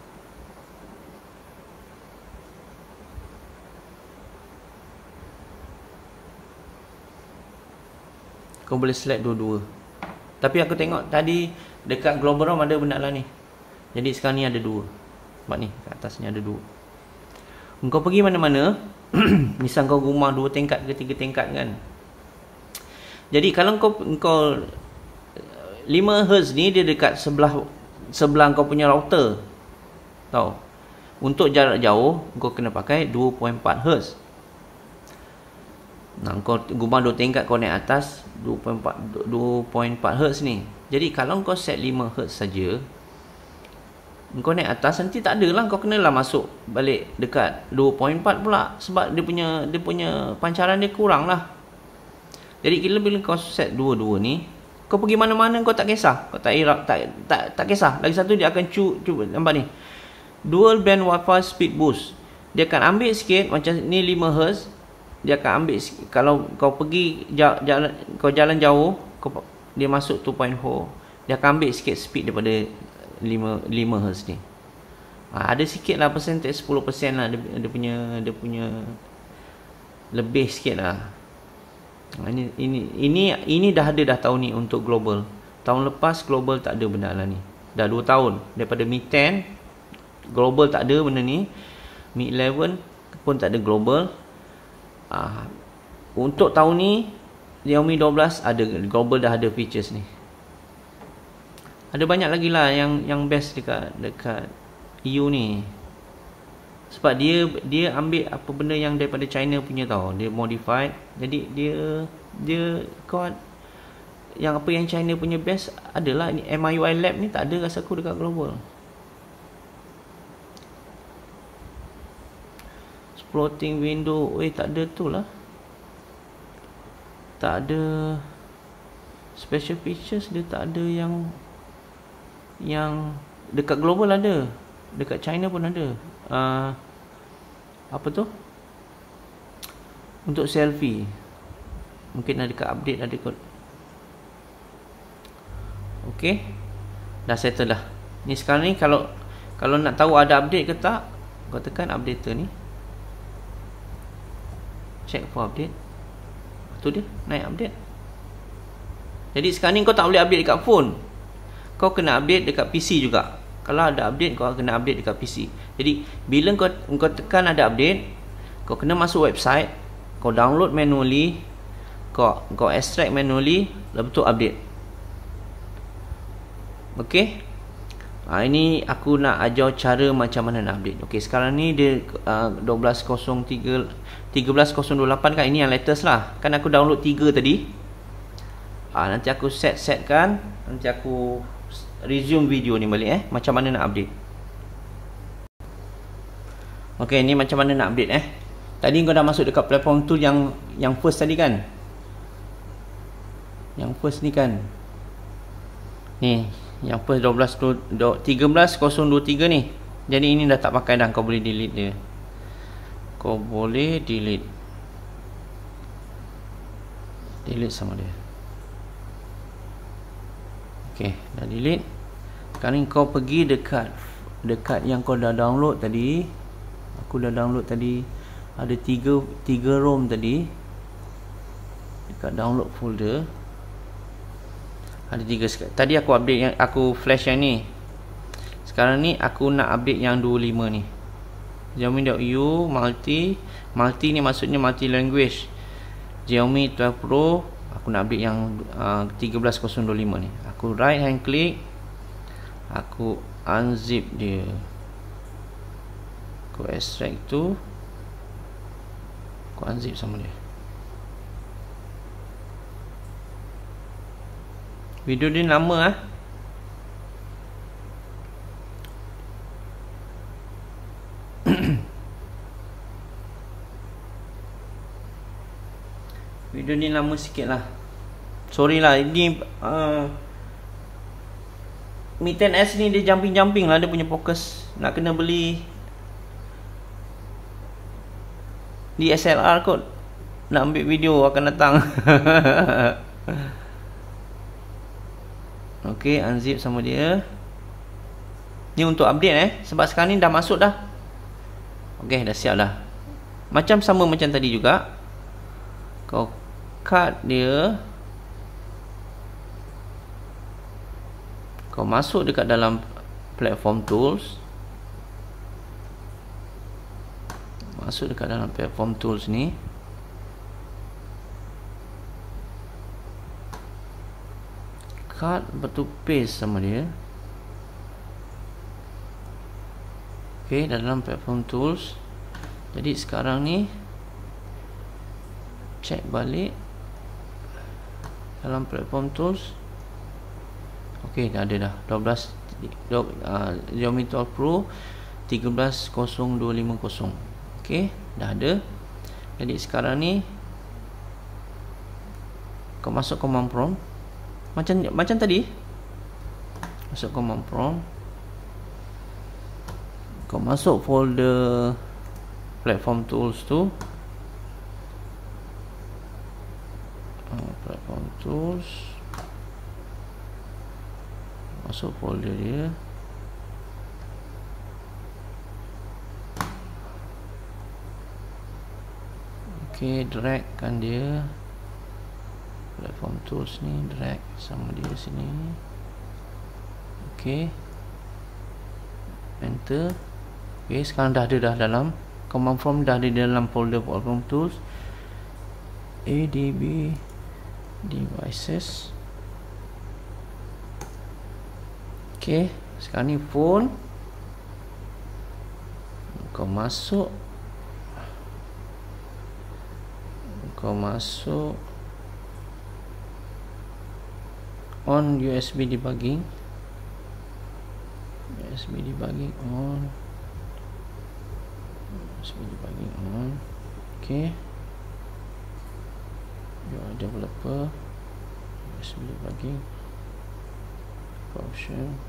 Kau boleh select dua-dua. Tapi aku tengok tadi dekat global ROM ada benda lah ni. Jadi sekarang ni ada dua. Sebab ni kat atas ni ada dua. Kau pergi mana-mana, misal kau rumah dua tingkat ke tiga tingkat kan. Jadi kalau kau kau lima hertz ni dia dekat sebelah sebelah kau punya router. Tahu? Untuk jarak jauh kau kena pakai dua point empat hertz. Nah, kau gubah dua tingkat, kau naik atas dua perpuluhan empat Hz ni. Jadi kalau kau set lima Hz saja, kau naik atas nanti tak ada lah, kau kenalah masuk balik dekat dua perpuluhan empat pula, sebab dia punya dia punya pancaran dia kurang lah. Jadi bila bila kau set dua-dua ni, kau pergi mana-mana kau tak kisah, kau tak tak tak tak, tak kisah. Lagi satu dia akan cu, cuba nampak ni. Dual band Wi-Fi speed boost. Dia akan ambil sikit macam ni lima Hz. Dia akan ambil kalau kau pergi jalan, kau jalan jauh, kau, dia masuk dua perpuluhan empat, dia akan ambil sikit speed daripada lima Hz ni. Ha, ada sikit lah percentage, sepuluh peratus lah dia, dia punya dia punya lebih sikit lah. Ha, ini ini ini ini dah ada dah tahun ni untuk global. Tahun lepas global tak ada benda lah ni. Dah dua tahun daripada Mi sepuluh global tak ada benda ni. Mi eleven pun tak ada global. Uh, untuk tahun ni Xiaomi dua belas ada global, dah ada features ni. Ada banyak lagi lah yang yang best dekat dekat E U ni. Sebab dia dia ambil apa benda yang daripada China punya tau. Dia modified. Jadi dia dia kau yang apa yang China punya best adalah ni. M I U I Lab ni tak ada rasa aku dekat global. Floating window, eh tak ada tu lah. Tak ada special features, dia tak ada yang yang dekat global ada, dekat China pun ada. Uh, apa tu? Untuk selfie. Mungkin ada dekat update ada kot. Okey. Dah settle dah. Ni sekarang ni kalau kalau nak tahu ada update ke tak, kau tekan updater ni. Check for update. Tu dia naik update. Jadi sekarang ni kau tak boleh update dekat phone, kau kena update dekat P C juga. Kalau ada update, kau kena update dekat P C. Jadi bila kau kau tekan ada update, kau kena masuk website, kau download manually, kau kau extract manually, lepas tu update. Okey. Ha, ini aku nak ajar cara macam mana nak update. Okey, sekarang ni dia uh, dua belas kosong tiga tiga belas kosong dua lapan kan, ini yang latest lah. Kan aku download tiga tadi. Ah, nanti aku set-setkan, nanti aku resume video ni balik eh, macam mana nak update. Okey, ni macam mana nak update eh. Tadi kau dah masuk dekat platform tool yang yang first tadi kan. Yang first ni kan. Ni yang first dua belas tiga belas kosong dua tiga ni. Jadi ini dah tak pakai dah, kau boleh delete dia. Kau boleh delete. Delete sama dia. Okey, dah delete. Sekarang kau pergi dekat dekat yang kau dah download tadi. Aku dah download tadi. Ada tiga tiga ROM tadi. Dekat download folder. Ada tiga sekali. Tadi aku update yang aku flash yang ni. Sekarang ni aku nak update yang dua puluh lima ni. Xiaomi.u multi multi ni maksudnya multi language. Xiaomi dua belas Pro aku nak update yang uh, tiga belas kosong dua lima ni. Aku right hand click, aku unzip dia, aku extract tu, aku unzip sama dia. Video dia lama ah. Video ni lama sikit lah. Sorry lah. Ini uh, Mi sepuluh S ni dia jumping-jumping lah. Dia punya fokus. Nak kena beli D S L R kot, nak ambil video akan datang. Okey, unzip sama dia. Ni untuk update eh, sebab sekarang ni dah masuk dah. Okey, dah siap dah. Macam sama macam tadi juga. Kau cut dia. Kau masuk dekat dalam platform tools. Masuk dekat dalam platform tools ni. Cut, lepas tu paste sama dia. Ok, dalam platform tools. Jadi sekarang ni check balik dalam platform tools. Okey, dah ada dah dua belas uh, Xiaomi twelve Pro tiga belas kosong dua lima kosong. Okey, dah ada. Jadi sekarang ni kau masuk command prompt macam macam tadi. Masuk command prompt, kau masuk folder platform tools tu, uh, platform tools, masuk folder dia. Ok, drag kan dia platform tools ni, drag sama dia sini. Ok, enter. Ok, sekarang dah ada dah dalam command prompt, dah ada dalam folder platform tools, adb devices. Ok, sekarang ni phone, kau masuk kau masuk on U S B debugging, U S B debugging on, U S B debugging on. Ok, your developer, U S B debugging option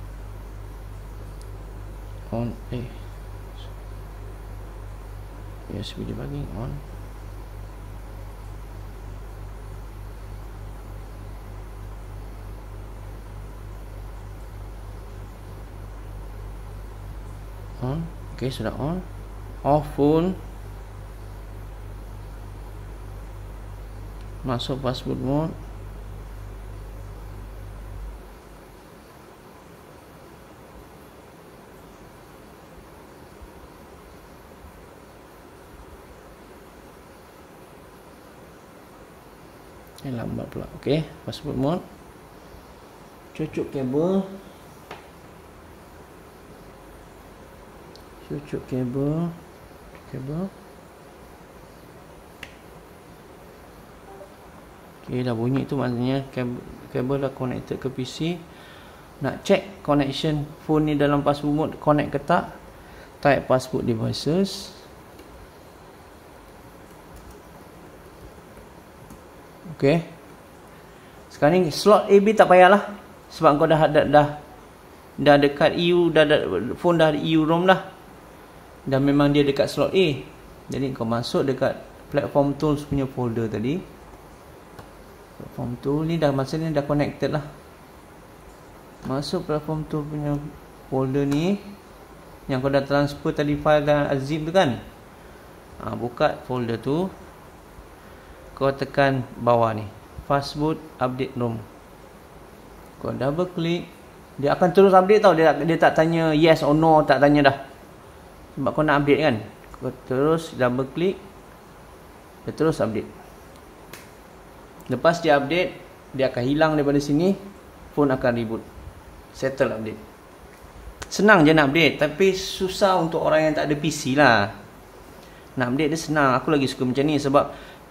on, eh U S B debugging on. On. Ok, sudah on. Off phone, masuk password mode. Eh, lambat pula. Ok, password mode, cucuk kabel, cucuk kabel, kabel. Ok, dah bunyi tu maknanya kabel, kabel dah connected ke P C. Nak check connection phone ni dalam password mode connect ke tak, type password devices. Ok, sekarang ni slot A B tak payahlah, sebab kau dah dah dah, dah dekat E U, dah, dah phone dah E U ROM dah, dan memang dia dekat slot A. Jadi kau masuk dekat platform tools punya folder tadi. Platform tool ni dah, masa ni dah connected lah. Masuk platform tool punya folder ni yang kau dah transfer tadi file dan zip tu kan. ha, Buka folder tu, kau tekan bawah ni, fastboot update ROM. Kau double klik, dia akan terus update tau. Dia, dia tak tanya yes or no, tak tanya dah, sebab kau nak update kan. Kau terus double klik, dia terus update. Lepas dia update, dia akan hilang daripada sini, phone akan reboot, settle update. Senang je nak update, tapi susah untuk orang yang tak ada P C lah. Nak update dia senang. Aku lagi suka macam ni sebab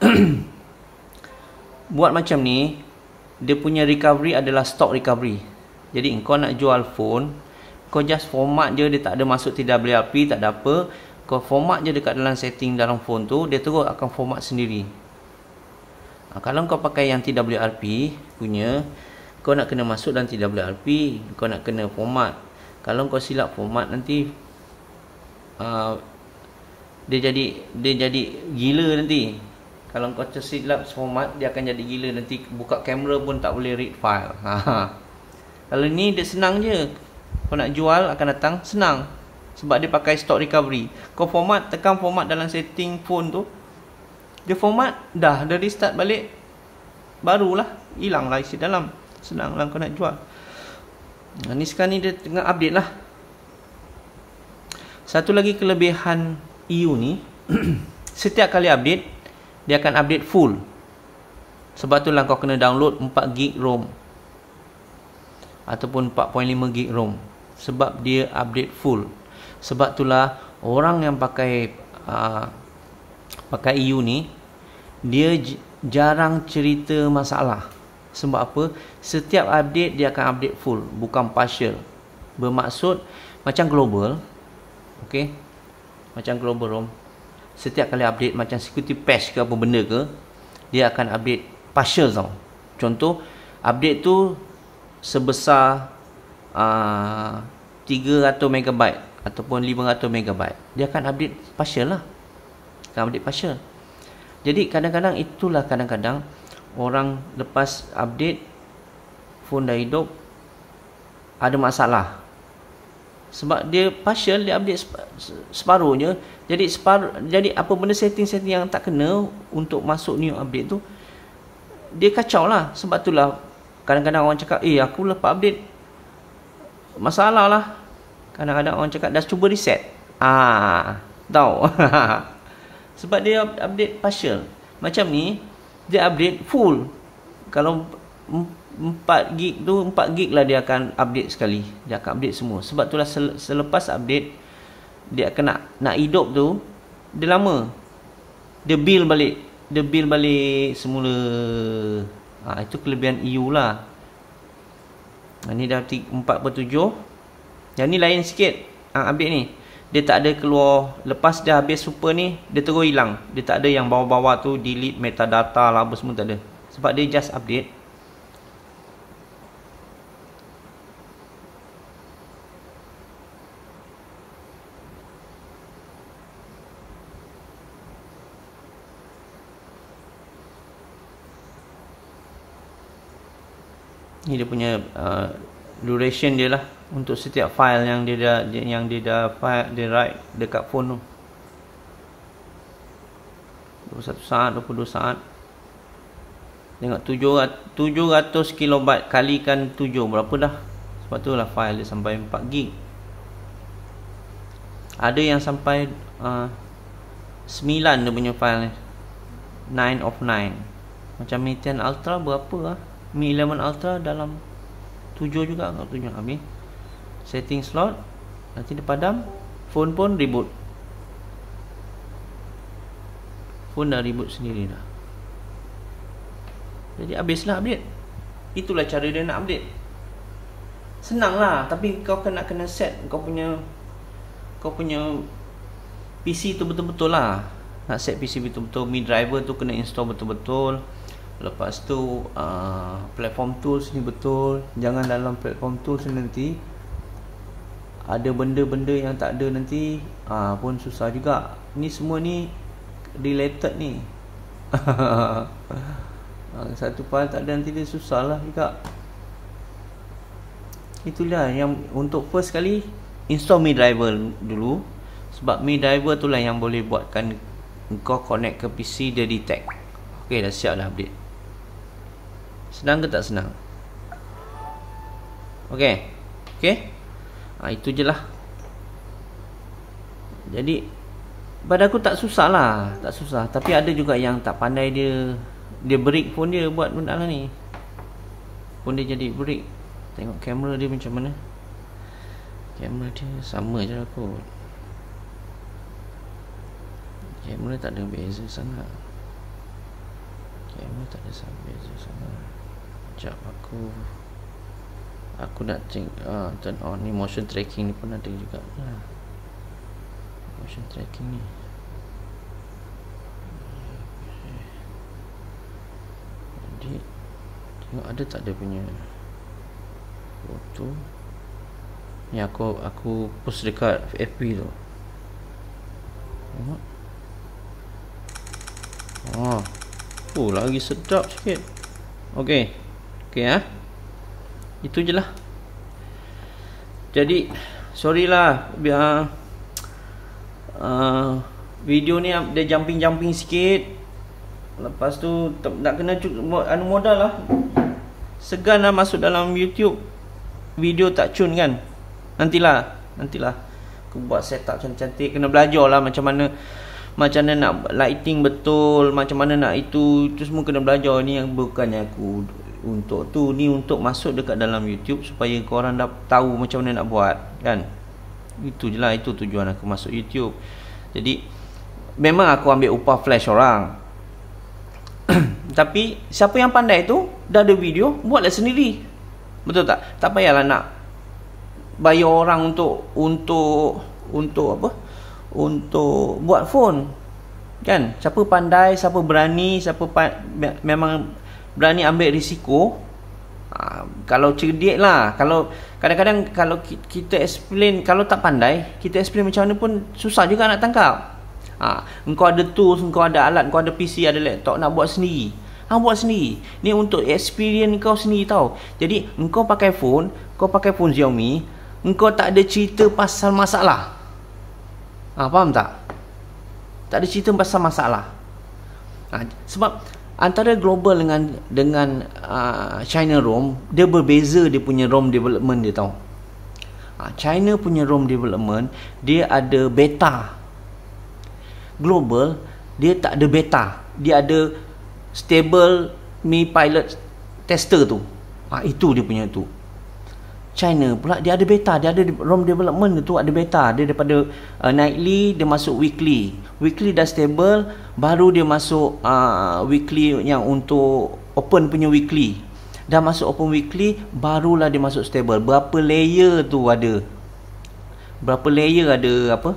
buat macam ni, dia punya recovery adalah stock recovery. Jadi kau nak jual phone, kau just format je, dia tak ada masuk T W R P, tak ada apa. Kau format je dekat dalam setting dalam phone tu, dia terus akan format sendiri. ha, Kalau kau pakai yang T W R P punya, kau nak kena masuk dalam T W R P, kau nak kena format. Kalau kau silap format, nanti uh, dia jadi dia jadi gila nanti. Kalau kau tersilap format, dia akan jadi gila nanti. Buka kamera pun tak boleh read file. ha. Kalau ni dia senang je. Kau nak jual akan datang, senang. Sebab dia pakai stock recovery. Kau format, tekan format dalam setting phone tu, dia format, dah, dia restart balik, barulah, hilang lah isi dalam. Senang lah kau nak jual. Nah, ni sekarang ni dia tengah update lah. Satu lagi kelebihan E U ni, setiap kali update, dia akan update full. Sebab tu lah kau kena download empat gig ROM ataupun empat titik lima gig ROM, sebab dia update full. Sebab itulah orang yang pakai uh, pakai E U ni, dia jarang cerita masalah. Sebab apa? Setiap update dia akan update full, bukan partial. Bermaksud macam global, okey, macam global ROM, setiap kali update macam security patch ke apa benda ke, dia akan update partial tau. Contoh, update tu sebesar uh, tiga ratus megabyte ataupun lima ratus megabyte, dia akan update partial lah, akan update partial. Jadi kadang-kadang itulah, kadang-kadang orang lepas update phone dah hidup ada masalah, sebab dia partial, dia update separuhnya. Jadi separuh, jadi apa benda setting-setting yang tak kena untuk masuk new update tu, dia kacau lah. Sebab itulah kadang-kadang orang cakap, eh aku lepas update masalah lah. Kadang-kadang orang cakap dah cuba reset, ah, tahu. Sebab dia update partial. Macam ni dia update full. Kalau empat gig tu, empat gig lah dia akan update sekali. Dia akan update semua. Sebab itulah selepas update, dia akan nak, nak hidup tu, dia lama. Dia build balik. Dia build balik semula. Ha, itu kelebihan E U lah. Ini dah empat per tujuh. Yang ni lain sikit. Ha, update ni, dia tak ada keluar. Lepas dah habis super ni, dia terus hilang. Dia tak ada yang bawah-bawah tu delete metadata lah, apa semua tak ada. Sebab dia just update. Ni dia punya uh, duration dia lah untuk setiap file yang dia dah, yang dia dah file, dia write dekat phone tu. dua puluh satu saat, dua puluh dua saat. Tengok tujuh ratus kilobyte kalikan tujuh, berapa dah? Sebab tu lah file dia sampai empat gig. Ada yang sampai uh, sembilan dia punya file ni, nine of nine. Macam Mi ten Ultra berapa lah? Mi eleven Ultra dalam tujuh juga, kalau tujuh habis. Setting slot, nanti dia padam, phone pun reboot. Phone dah reboot sendiri dah. Jadi habislah update. Itulah cara dia nak update. Senang lah, tapi kau kena kena set kau punya kau punya P C tu betul-betul lah. Nak set P C betul-betul, Mi driver tu kena install betul-betul. Lepas tu uh, platform tools ni betul. Jangan dalam platform tools ni nanti ada benda-benda yang tak ada nanti, uh, pun susah juga. Ni semua ni related ni. Satu file tak ada nanti dia susah lah juga. Itulah yang untuk first kali install Mi driver dulu. Sebab Mi driver tu lah yang boleh buatkan kau connect ke P C, dia detect. Ok, dah siap dah update. Senang ke tak senang? Ok, ok, ha, itu je lah. Jadi pada aku tak susah lah, tak susah. Tapi ada juga yang tak pandai, dia Dia break phone dia buat benda lah ni. Phone dia jadi break. Tengok kamera dia macam mana. Kamera dia sama je lah kot. Kamera tak ada beza sangat. Kamera tak ada sangat beza sangat. Sekejap aku Aku nak cek, uh, turn on ni. Motion tracking ni pun ada juga lah. Motion tracking ni. Jadi tengok ada tak dia punya foto. Ni aku Aku post dekat F B tu. Tengok. Oh, oh lagi sedap sikit. Ok, ok ah, ha? Itu je lah. Jadi sorry lah biar uh, video ni dia jumping-jumping sikit. Lepas tu nak kena buat anu modal lah. Segan lah masuk dalam YouTube, video tak cun kan. Nantilah Nantilah aku buat setup cantik-cantik. Kena belajar lah macam mana Macam mana nak lighting betul, macam mana nak itu. Itu semua kena belajar. Ni yang bukannya aku untuk tu, ni untuk masuk dekat dalam YouTube supaya korang dah tahu macam mana nak buat kan. Itu je lah, itu tujuan aku masuk YouTube. Jadi memang aku ambil upah flash orang. Tapi siapa yang pandai tu dah ada video, buatlah sendiri. Betul tak? Tak payahlah nak bayar orang untuk untuk untuk apa? Untuk buat phone. Kan? Siapa pandai, siapa berani, siapa pa- memang berani ambil risiko. Ha, kalau cerdik lah. Kalau kadang-kadang kalau kita explain, kalau tak pandai, kita explain macam mana pun susah juga nak tangkap. Ha, engkau ada tools, engkau ada alat, engkau ada P C, ada laptop, nak buat sendiri. Ha, buat sendiri. Ni untuk experience kau sendiri tau. Jadi engkau pakai phone, kau pakai phone Xiaomi, engkau tak ada cerita pasal masalah. Ha, faham tak? Tak ada cerita pasal masalah. Ha, sebab antara global dengan dengan uh, China ROM, dia berbeza dia punya ROM development dia tau. Ha, China punya ROM development dia ada beta. Global dia tak ada beta. Dia ada stable Mi Pilot tester tu. Ha, itu dia punya tu. China pula dia ada beta, dia ada ROM development tu ada beta. Dia daripada uh, nightly dia masuk weekly. Weekly dah stable, baru dia masuk uh, weekly yang untuk open punya weekly. Dah masuk open weekly, barulah dia masuk stable. Berapa layer tu ada? Berapa layer ada apa?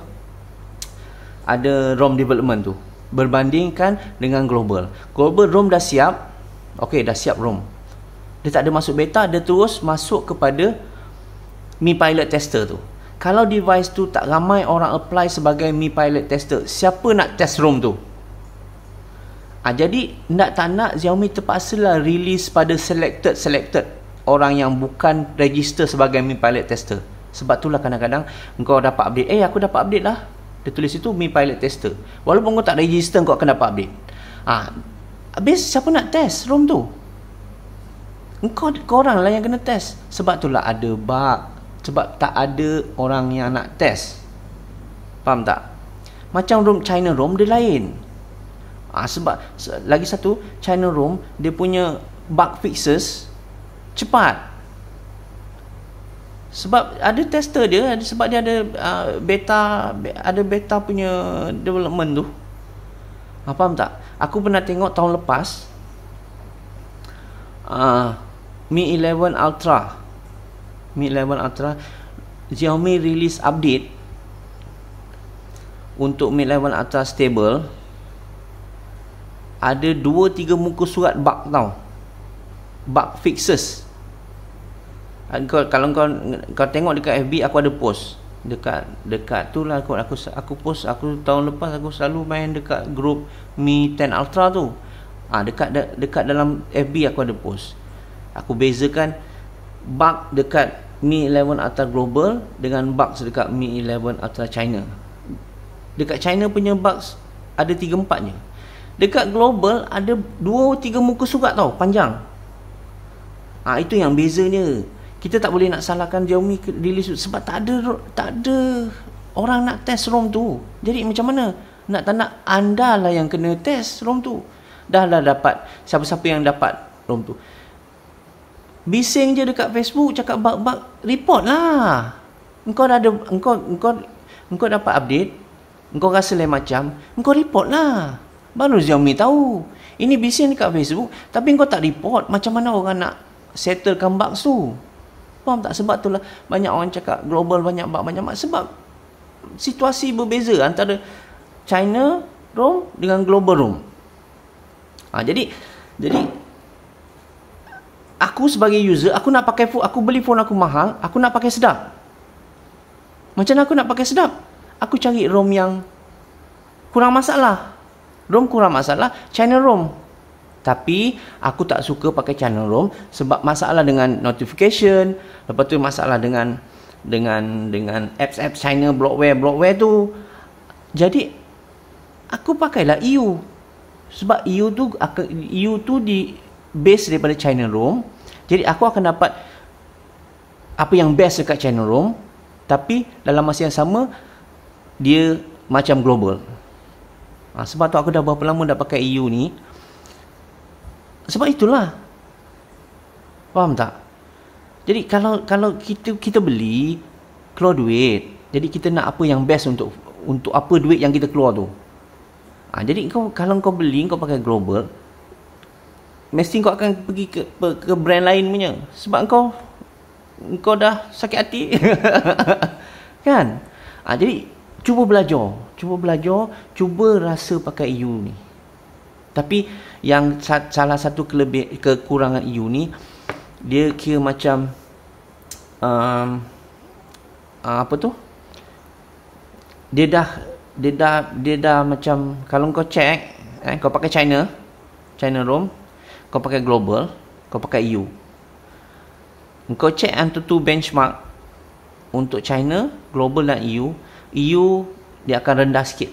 Ada ROM development tu berbandingkan dengan global. Global ROM dah siap. Okey, dah siap ROM. Dia tak ada masuk beta, dia terus masuk kepada Mi Pilot tester tu. Kalau device tu tak ramai orang apply sebagai Mi Pilot tester, siapa nak test ROM tu? Ha, jadi nak tak nak Xiaomi terpaksalah release pada selected selected orang yang bukan register sebagai Mi Pilot tester. Sebab itulah kadang-kadang engkau dapat update, eh aku dapat update lah, dia tulis itu Mi Pilot tester. Walaupun kau tak register, kau akan dapat update. Ha, habis siapa nak test ROM tu? Engkau, korang lah yang kena test. Sebab itulah ada bug. Sebab tak ada orang yang nak test. Faham tak? Macam ROM China ROM dia lain. Ha, sebab lagi satu, China ROM dia punya bug fixes cepat. Sebab ada tester dia, sebab dia ada uh, beta, ada beta punya development tu. Ha, faham tak? Aku pernah tengok tahun lepas uh, Mi eleven Ultra, Mi eleven Ultra, Xiaomi release update untuk Mi eleven Ultra stable. Ada dua tiga muka surat bug tau, bug fixes. Kau, kalau kau kau tengok dekat F B, aku ada post dekat dekat tu lah. Aku aku aku post, aku tahun lepas aku selalu main dekat grup Mi ten Ultra tu. Ah, dekat de, dekat dalam F B aku ada post. Aku bezakan bug dekat Mi eleven Ultra Global dengan bugs dekat Mi eleven Ultra China. Dekat China punya bugs ada tiga empat je. Dekat Global ada dua tiga muka surat tau, panjang. Ah, itu yang bezanya. Kita tak boleh nak salahkan Xiaomi release sebab tak ada tak ada orang nak test ROM tu. Jadi macam mana? Nak tak nak, anda lah yang kena test ROM tu. Dah lah dapat, siapa-siapa yang dapat ROM tu, bising je dekat Facebook cakap bug-bug, report lah. Engkau dah ada, engkau engkau engkau dapat update, engkau rasa lain macam, engkau report lah. Baru Xiaomi tahu. Ini bising dekat Facebook, tapi engkau tak report, macam mana orang nak settlekan bug tu? Faham tak? Sebab itulah banyak orang cakap global banyak bug, banyak bug. Sebab situasi berbeza antara China ROM dengan global ROM. Ha, jadi jadi aku sebagai user, aku nak pakai phone, aku beli phone aku mahal, aku nak pakai sedap. Macam mana aku nak pakai sedap? Aku cari ROM yang kurang masalah. ROM kurang masalah, China ROM. Tapi aku tak suka pakai China ROM sebab masalah dengan notification, lepas tu masalah dengan dengan dengan apps-apps China, bloatware, bloatware tu. Jadi aku pakailah E U. Sebab E U tu E U tu di base daripada China ROM. Jadi aku akan dapat apa yang best dekat China ROM, tapi dalam masa yang sama dia macam global. Ha, sebab tu aku dah berapa lama dah pakai E U ni. Sebab itulah. Faham tak? Jadi kalau kalau kita kita beli, keluar duit. Jadi kita nak apa yang best untuk untuk apa duit yang kita keluar tu. Ha, jadi kau kalau kau beli, kau pakai global, mesti kau akan pergi ke, ke brand lain punya. Sebab kau kau dah sakit hati. Kan? Ha, jadi cuba belajar, cuba belajar, cuba rasa pakai E U ni. Tapi yang sa- salah satu kelebih kekurangan E U ni, dia kira macam um, uh, apa tu? Dia dah dia dah dia dah macam kalau kau check, eh, kau pakai China, China ROM, kau pakai global, kau pakai E U. Kau check antara tu benchmark untuk China, global dan E U. E U dia akan rendah sikit.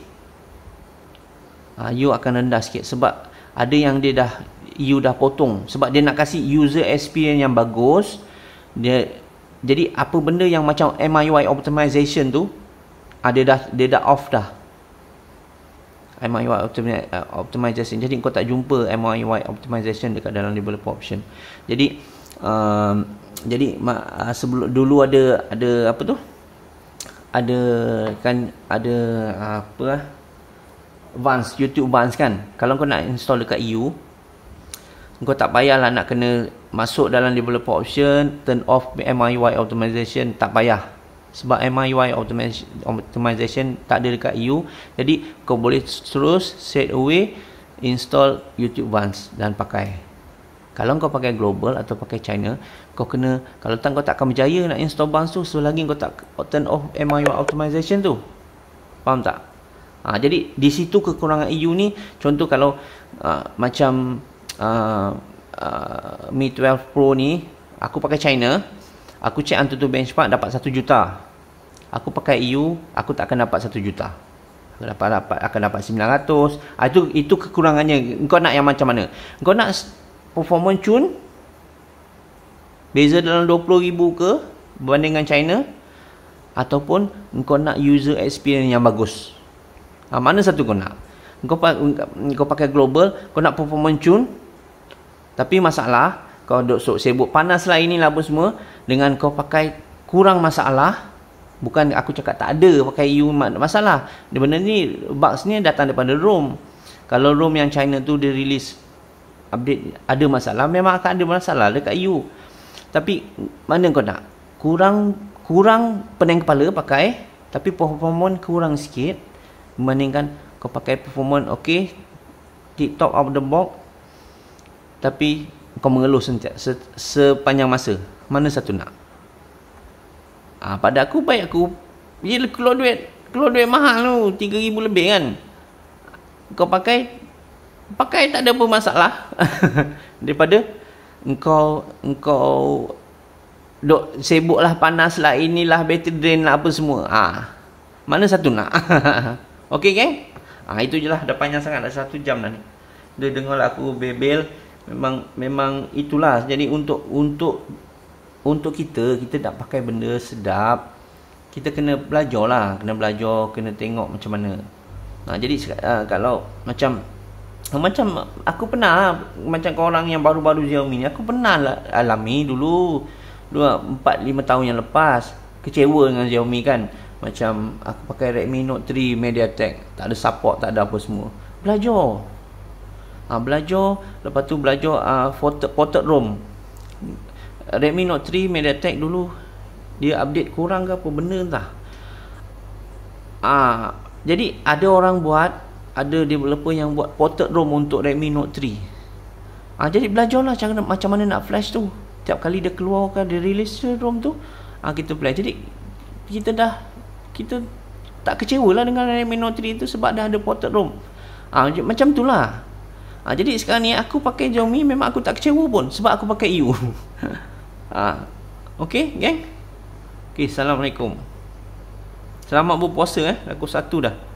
Ha, E U akan rendah sikit sebab ada yang dia dah E U dah potong sebab dia nak kasih user experience yang bagus. Dia jadi apa benda yang macam M I U I optimization tu, ha, dia dah dia dah off dah. M I U I optimization. Jadi kau tak jumpa M I U I optimization dekat dalam developer option. Jadi um, jadi uh, sebelum dulu ada ada apa tu? Ada kan ada uh, apa lah? Advanced, YouTube Advanced kan. Kalau kau nak install dekat E U, kau tak payahlah nak kena masuk dalam developer option, turn off M I U I optimization, tak payah. Sebab M I U I optimization tak ada dekat E U. Jadi kau boleh terus straight away install YouTube Advanced dan pakai. Kalau kau pakai global atau pakai China, kau kena, kalau tak kau tak akan berjaya nak install Advanced tu selagi kau tak turn off M I U I optimization tu. Faham tak? Ha, jadi di situ kekurangan E U ni. Contoh kalau uh, macam uh, uh, Mi twelve Pro ni, aku pakai China, aku check Antutu benchmark dapat satu juta. Aku pakai E U, aku tak akan dapat satu juta. Aku dapat dapat akan dapat sembilan ratus. Ha, itu itu kekurangannya. Kau nak yang macam mana? Kau nak performance cun beza dalam dua puluh ribu ke berbanding dengan China, ataupun kau nak user experience yang bagus? Ha, mana satu kau nak? Kau, kau pakai global, kau nak performance tune, tapi masalah kau duk sok sibuk panas lah inilah apa semua, dengan kau pakai kurang masalah. Bukan aku cakap tak ada pakai E U masalah. Dia benda ni, bugs ni datang daripada ROM. Kalau ROM yang China tu dia release update ada masalah, memang akan ada masalah dekat E U. Tapi mana kau nak? Kurang kurang pening kepala pakai, tapi performance kurang sikit membandingkan kau pakai performance okey, tip top of the box, tapi kau mengeluh sentiasa se, sepanjang masa. Mana satu nak? Ah, pada aku baik aku dia keluar duit, keluar duit mahal tu, tiga ribu lebih kan. Kau pakai pakai tak ada apa masalah. Daripada engkau engkau duk sibuklah panaslah inilah battery drain lah apa semua. Ah, mana satu nak? Okey geng? Ah, itu je lah, dah panjang sangat, dah satu jam dah ni. Dia dengarlah aku bebel. Memang memang itulah. Jadi untuk untuk untuk kita, kita nak pakai benda sedap, kita kena belajar lah, kena belajar, kena tengok macam mana. Nah, jadi uh, kalau macam macam aku pernah lah, macam korang yang baru-baru Xiaomi ni, aku pernah lah alami dulu dua empat lima tahun yang lepas, kecewa dengan Xiaomi kan. Macam aku pakai Redmi Note three MediaTek, tak ada support, tak ada apa semua. Belajar. Ha, belajar, lepas tu belajar uh, ported, ported ROM. Redmi Note three MediaTek dulu dia update kurang ke apa benda entah. Ah, jadi ada orang buat, ada developer yang buat ported ROM untuk Redmi Note three. Ah, jadi belajarlah cara macam mana nak flash tu. Tiap kali dia keluarkan, dia release ROM tu, ah kita play. Jadi kita dah kita tak kecewa lah dengan Redmi Note three tu sebab dah ada ported ROM. Ah, macam itulah. Ah, jadi sekarang ni aku pakai Xiaomi memang aku tak kecewa pun sebab aku pakai E U. Ah, okey, geng. Okey, assalamualaikum. Selamat berpuasa eh. Aku satu dah.